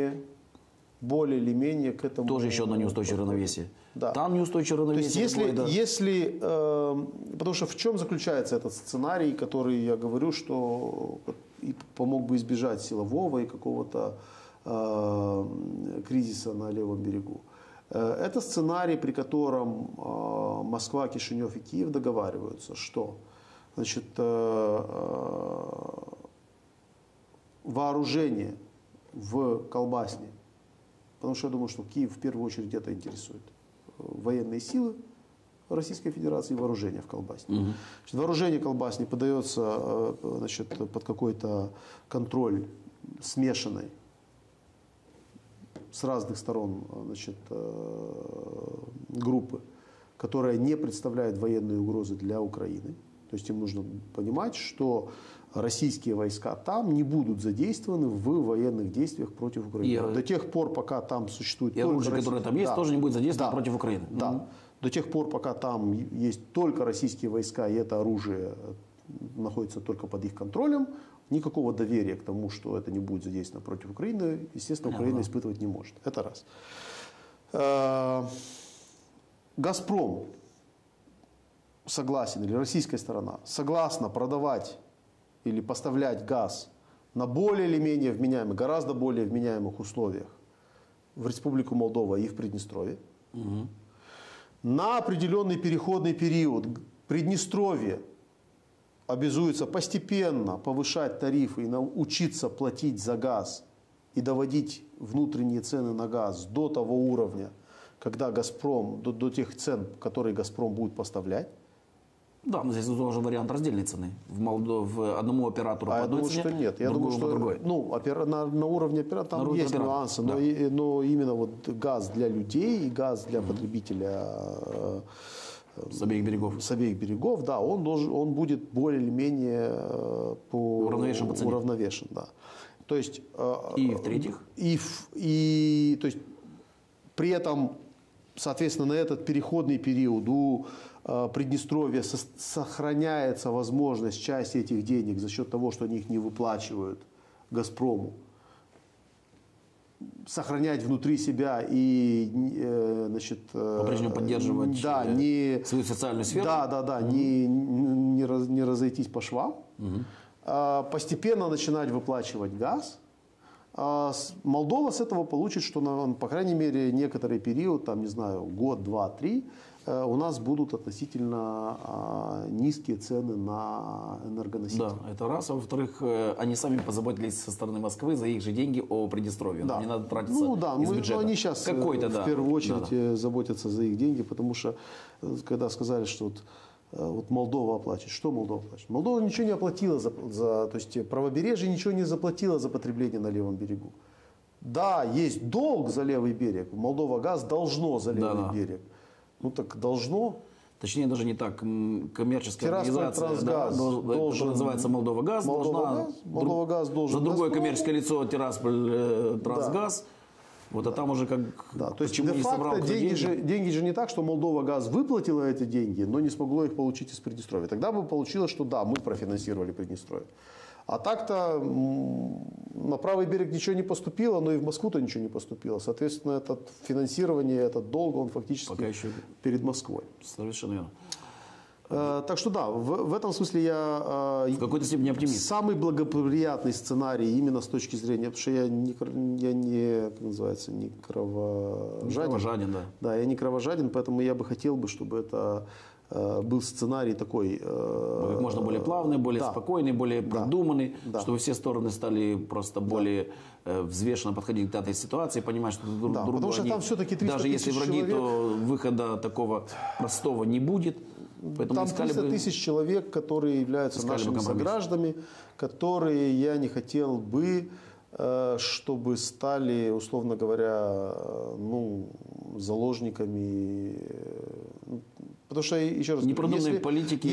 менее к этому... Тоже еще одно неустойчивое равновесие. Да. Там неустойчивое равновесие. То есть если потому что в чем заключается этот сценарий, который я говорю, что помог бы избежать силового и какого-то кризиса на левом берегу. Это сценарий, при котором Москва, Кишинев и Киев договариваются, что, значит, вооружение в Колбасне, потому что я думаю, что Киев в первую очередь это интересует, военные силы Российской Федерации и вооружение в Колбасне. Значит, вооружение Колбасне подается, значит, под какой-то контроль смешанной с разных сторон, значит, группы, которая не представляет военной угрозы для Украины. То есть им нужно понимать, что российские войска там не будут задействованы в военных действиях против Украины. До тех пор, пока там существует... И оружие, которое там есть, тоже не будет задействовано против Украины. Да. До тех пор, пока там есть только российские войска, и это оружие находится только под их контролем, никакого доверия к тому, что это не будет задействовано против Украины, естественно, Украина испытывать не может. Это раз. «Газпром» согласен, или российская сторона согласна продавать или поставлять газ на более или менее вменяемых, гораздо более вменяемых условиях в Республику Молдова и в Приднестровье, на определенный переходный период Приднестровье обязуется постепенно повышать тарифы и научиться платить за газ и доводить внутренние цены на газ до того уровня, когда «Газпром», до тех цен, которые «Газпром» будет поставлять. Да, но здесь тоже вариант раздельной цены. В одному оператору по я одной думаю, цене, что нет. Я думаю, что другой. ну, на уровне оператора там есть нюансы, да. но именно вот газ для людей и газ для потребителя с обеих берегов. С обеих берегов, да, он будет более или менее уравновешен, да. То есть, и в-третьих? То есть, при этом, соответственно, на этот переходный период у Приднестровья сохраняется возможность часть этих денег за счет того, что они их не выплачивают «Газпрому», сохранять внутри себя и, значит, по-прежнему поддерживать свою социальную сферу. Не разойтись по швам, постепенно начинать выплачивать газ. Молдова с этого получит, что, по крайней мере, некоторый период, там, не знаю, год, два, три, у нас будут относительно низкие цены на энергоносители. Да, это раз. А во-вторых, они сами позаботились со стороны Москвы за их же деньги о Приднестровье. Да. Не надо тратиться из бюджета. Они сейчас в первую очередь заботятся за их деньги, потому что, когда сказали, что вот Молдова оплачивает. Что Молдова оплачивает? Молдова ничего не оплатила, то есть правобережье ничего не заплатило за потребление на левом берегу. Да, есть долг за левый берег. Молдова газ должно за левый берег. Ну так должно. Точнее, даже не так. Коммерческая организация, которая называется Молдова Газ, Молдова Газ должен за другое коммерческое лицо Тирасполь Трансгаз. Вот, а там уже как... Да, то есть, де-факто деньги же не так, что Молдова Газ выплатила эти деньги, но не смогло их получить из Приднестровья. Тогда бы получилось, что да, мы профинансировали Приднестровье. А так-то на правый берег ничего не поступило, но и в Москву-то ничего не поступило. Соответственно, это финансирование, этот долг, он фактически перед Москвой. Совершенно верно. Так что да, в этом смысле я в какой-то степени оптимист. Самый благоприятный сценарий именно с точки зрения, потому что я не как называется, не кровожаден. Да, я не кровожаден, поэтому я бы хотел, чтобы это был сценарий такой... как можно более плавный, более спокойный, более продуманный, чтобы все стороны стали просто более взвешенно подходить к этой ситуации, понимать, что друг другу потому что там все-таки 300 даже если враги, человек, то выхода такого простого не будет. Поэтому там 300 тысяч человек, которые являются нашими согражданами, которые я не хотел бы, чтобы стали, условно говоря, заложниками. Потому что, еще раз, непродуманной политики,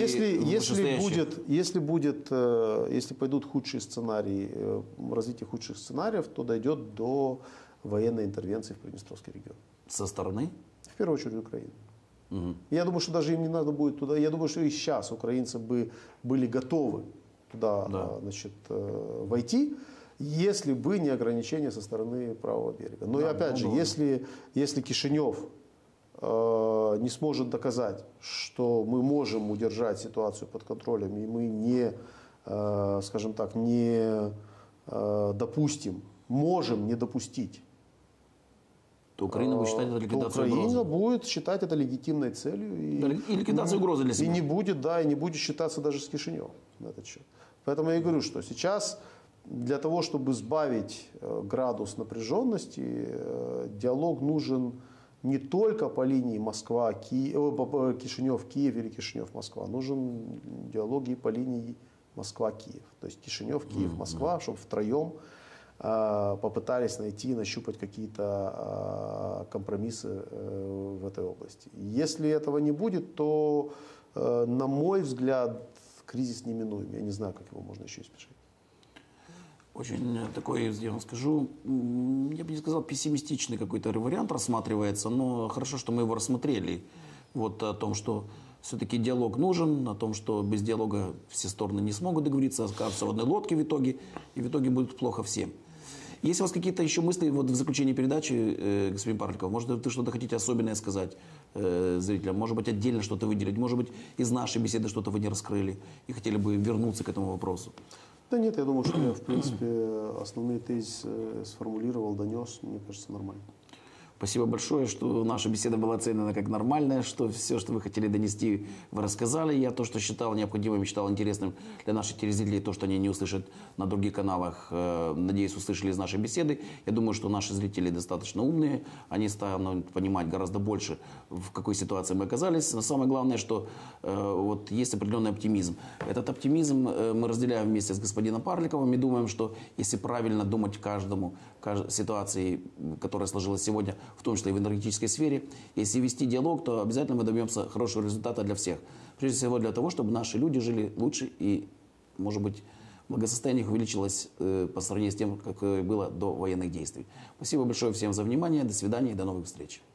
если пойдут худшие сценарии, развитие худших сценариев, то дойдет до военной интервенции в Приднестровский регион. Со стороны? В первую очередь Украины. Я думаю, что даже им не надо будет туда. Я думаю, что и сейчас украинцы бы были готовы туда войти, если бы не ограничения со стороны правого берега. Но и опять же, если Кишинев не сможет доказать, что мы можем удержать ситуацию под контролем, и мы не, скажем так, не допустим, можем не допустить, то Украина будет считать это ликвидацией угрозы. Украина будет считать это легитимной целью. И ликвидацией угрозы для себя. И не будет считаться даже с Кишиневым на этот счет. Поэтому я и говорю, что сейчас для того, чтобы сбавить градус напряженности, диалог нужен не только по линии Кишинев-Киев или Кишинев-Москва. Нужен диалог и по линии Москва-Киев. То есть Кишинев-Киев-Москва, чтобы втроем попытались найти, нащупать какие-то компромиссы в этой области. Если этого не будет, то, на мой взгляд, кризис неминуем. Я не знаю, как его можно еще избежать. Очень такой, я вам скажу, я бы не сказал, пессимистичный какой-то вариант рассматривается, но хорошо, что мы его рассмотрели. Вот о том, что все-таки диалог нужен, о том, что без диалога все стороны не смогут договориться, окажутся в одной лодке в итоге, и в итоге будет плохо всем. Есть у вас какие-то еще мысли вот в заключении передачи, господин Парликов? Может, вы что-то хотите особенное сказать зрителям? Может быть, отдельно что-то выделить? Может быть, из нашей беседы что-то вы не раскрыли и хотели бы вернуться к этому вопросу? Да нет, я думаю, что я, в принципе, основные тезисы сформулировал, донес. Мне кажется, нормально. Спасибо большое, что наша беседа была оценена как нормальная, что все, что вы хотели донести, вы рассказали. Я то, что считал необходимым, считал интересным для наших телезрителей, то, что они не услышат на других каналах, надеюсь, услышали из нашей беседы. Я думаю, что наши зрители достаточно умные, они станут понимать гораздо больше, в какой ситуации мы оказались. Но самое главное, что вот есть определенный оптимизм. Этот оптимизм мы разделяем вместе с господином Парликовым и думаем, что если правильно думать каждому ситуации, которая сложилась сегодня, в том числе и в энергетической сфере. Если вести диалог, то обязательно мы добьемся хорошего результата для всех. Прежде всего для того, чтобы наши люди жили лучше и, может быть, благосостояние их увеличилось по сравнению с тем, как было до военных действий. Спасибо большое всем за внимание. До свидания и до новых встреч.